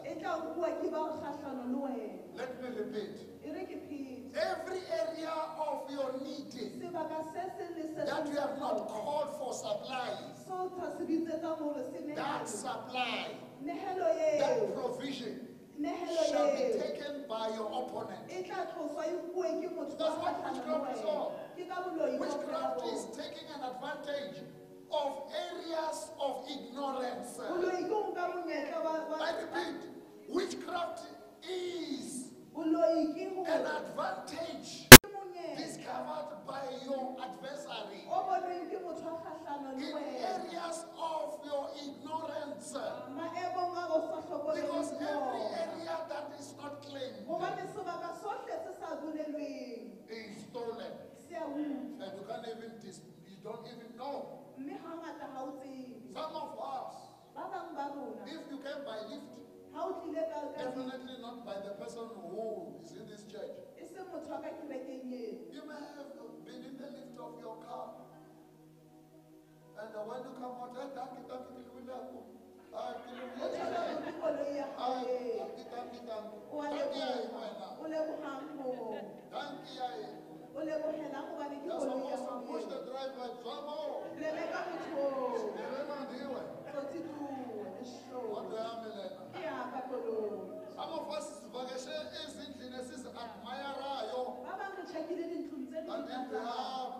Let me repeat. Every area of your need that you have not called for supplies, that supply, that provision shall be taken by your opponent. That's what witchcraft is all. Witchcraft is taking an advantage of areas of ignorance. I repeat, witchcraft is an advantage discovered by your adversary in areas of your ignorance. Because every area that is not claimed is stolen. And you can't even, dis you don't even know. Some of us, if you can by lift, definitely not by the person who is in this church. You may have been in the lift of your car, and when you come out, hey, thank you, thank you, thank you. Ah, thank you, thank you. You're supposed to push the driver, trouble. What do I mean? Some of us is in Genesis admire you. And then we are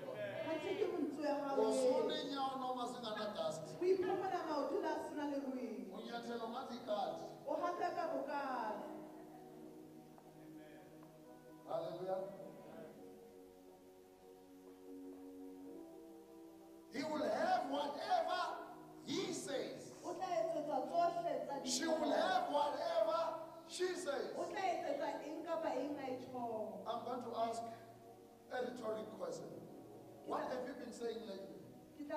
Hallelujah. He will have whatever he says. She will have whatever she says. I'm going to ask a rhetorical question. What have you been saying lately? Yeah,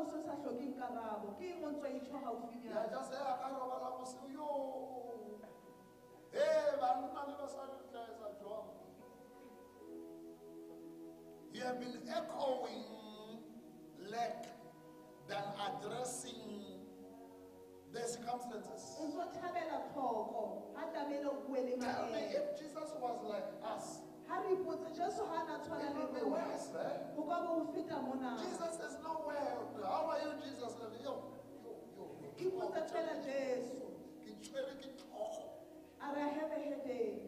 just say, I can't remember. Hey, you have been echoing lack than addressing the circumstances. Tell me, if Jesus was like us, he would be worse, eh? Jesus is nowhere. How are you, Jesus? Yo, yo, yo. I have a headache.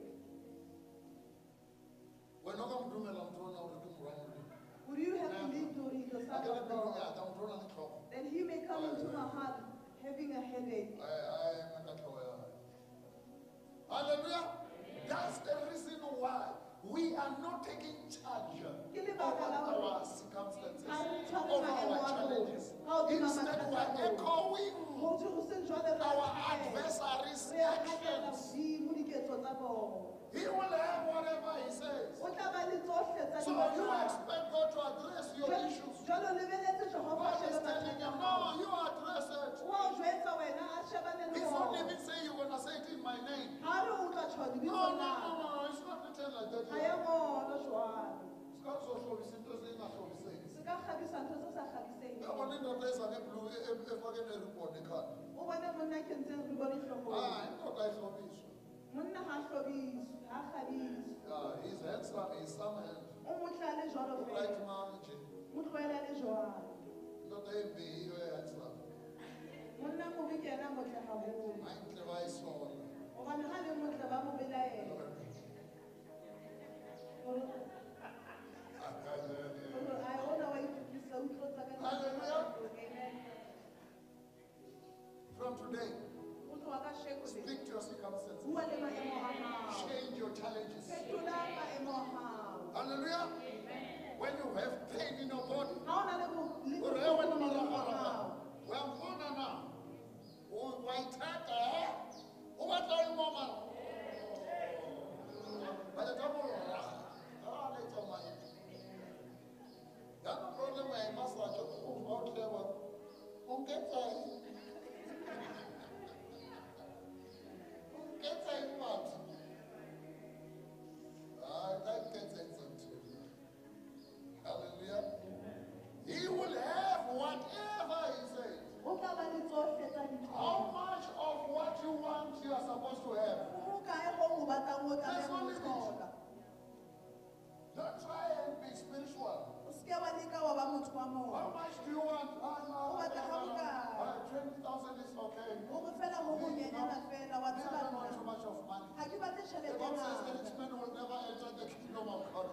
We're not going to do it. Would you have to leave to read the Son of God? Then he may come into my heart having a headache. Hallelujah. That's the reason why we are not taking charge over our circumstances, over our challenges. Instead, we are echoing our adversaries' actions. He will have whatever he says. So you expect yabona indoda eza neblu efake neribhoni ekhanda. Ah, indoda ayihlobiswa. Ah, he's handsome, he's some hand. Right man nje. Indoda embi yiyo ehandsome. Ayinhle bayisola. From today, speak to your circumstances. Change your challenges. Hallelujah. When you have pain in your body, by the time that's the problem where I must have just move out there. Who gets it? Who gets it? What? I like that too. Hallelujah. He will have whatever he says. How much of what you want you are supposed to have? That's only it. Don't try and be spiritual. How much do you want? Oh, no, uh, twenty thousand is okay. I don't want too much of money. The Bible says the rich man will never enter the kingdom of God.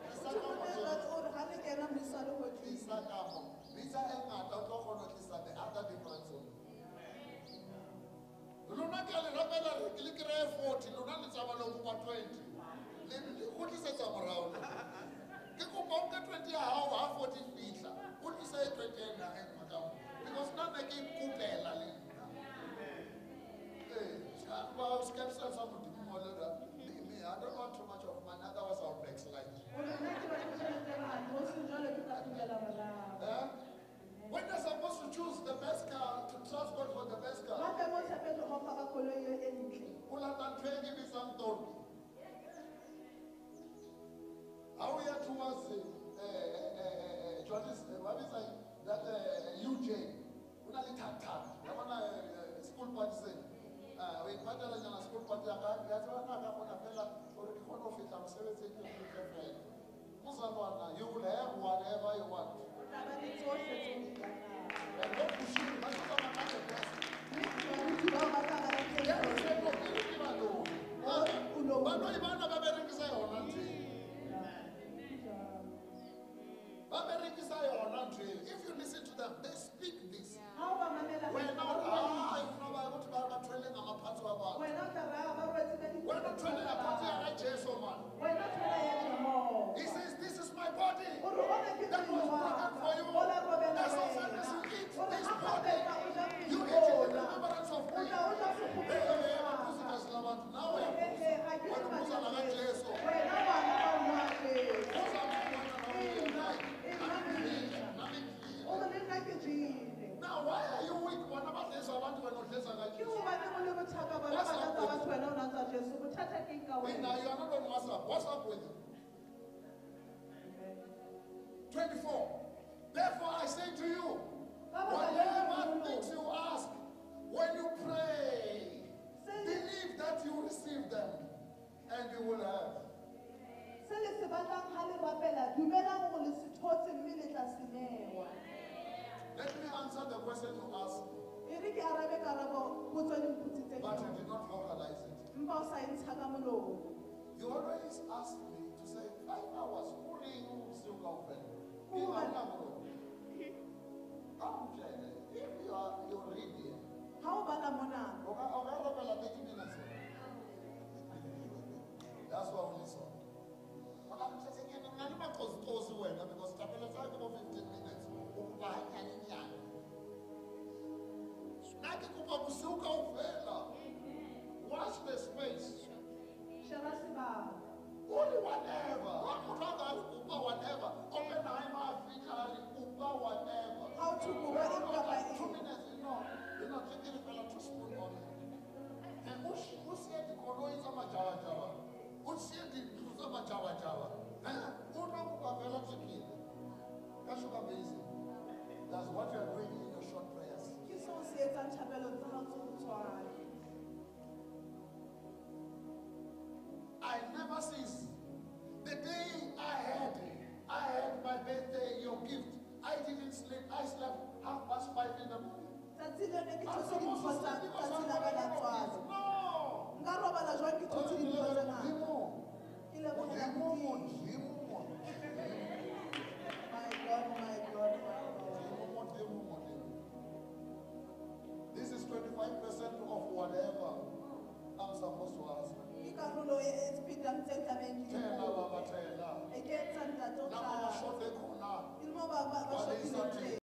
These are the other difference. Luna kale rapela likire forty, luna litsaba lokuba twenty. Le ukuthi setsa morao. Ke go bonka twenty how half forty fihla. Ukuthi say twenty na e makamo. Because none ke kupela le. Eh, ba skepsa sa mo dimolera. Me, I don't want too much of money, otherwise I'll backslide. Eh? When you're supposed to choose the best car, to transport for the best car, pull out and trade give me some toll. How we are towards uh, uh, uh, Johnny's, uh, what is it? That uh, U J, we are tata. I want a school party. Uh, we party like a school party. I got that's what I got on a fella or the corner of it. I'm saying it's a friend. You will have whatever you want. And don't push it. That's what I'm going to if you listen to them, they speak this. We're not, ah, if not, I go to Baba training, I'm a part of about. We're not training a party, I just so man. He says, this is my body. That was broken for you. As often as you eat this body, you eat it in remembrance of me. Now we Now, why are you weak? One of us I want to know this. Now, you are not on WhatsApp. What's up with you? twenty-four. Therefore, I say to you, whatever things you ask, when you pray, believe that you receive them, and you will have. Let me answer the question you asked, but you did not vocalize it. You always ask me to say five hours, only you still come back. If you are you're reading, how about a monarch? thirty minutes. That's what we listen. But I'm just saying, I'm not because Tapela is like about fifteen minutes. Watch the space. Only whatever. Whatever. Oppenheimer, Vitali, Kuba, whatever. How to go back in two minutes, you know. You're not taking a fellow to spoon on it. And who said the Kono is a Majawa Java? Who said the Kusa Majawa Java? Who know who are fellow to kill? That's what I'm amazing. overseas. The day I had, I had my birthday, your gift, I didn't sleep. I slept half past five in the morning. I'm supposed to sleep because I'm going to gift. No! This is twenty-five percent of whatever I'm supposed to ask. Tena baba tena. Nama mashote kuna. Wale isati.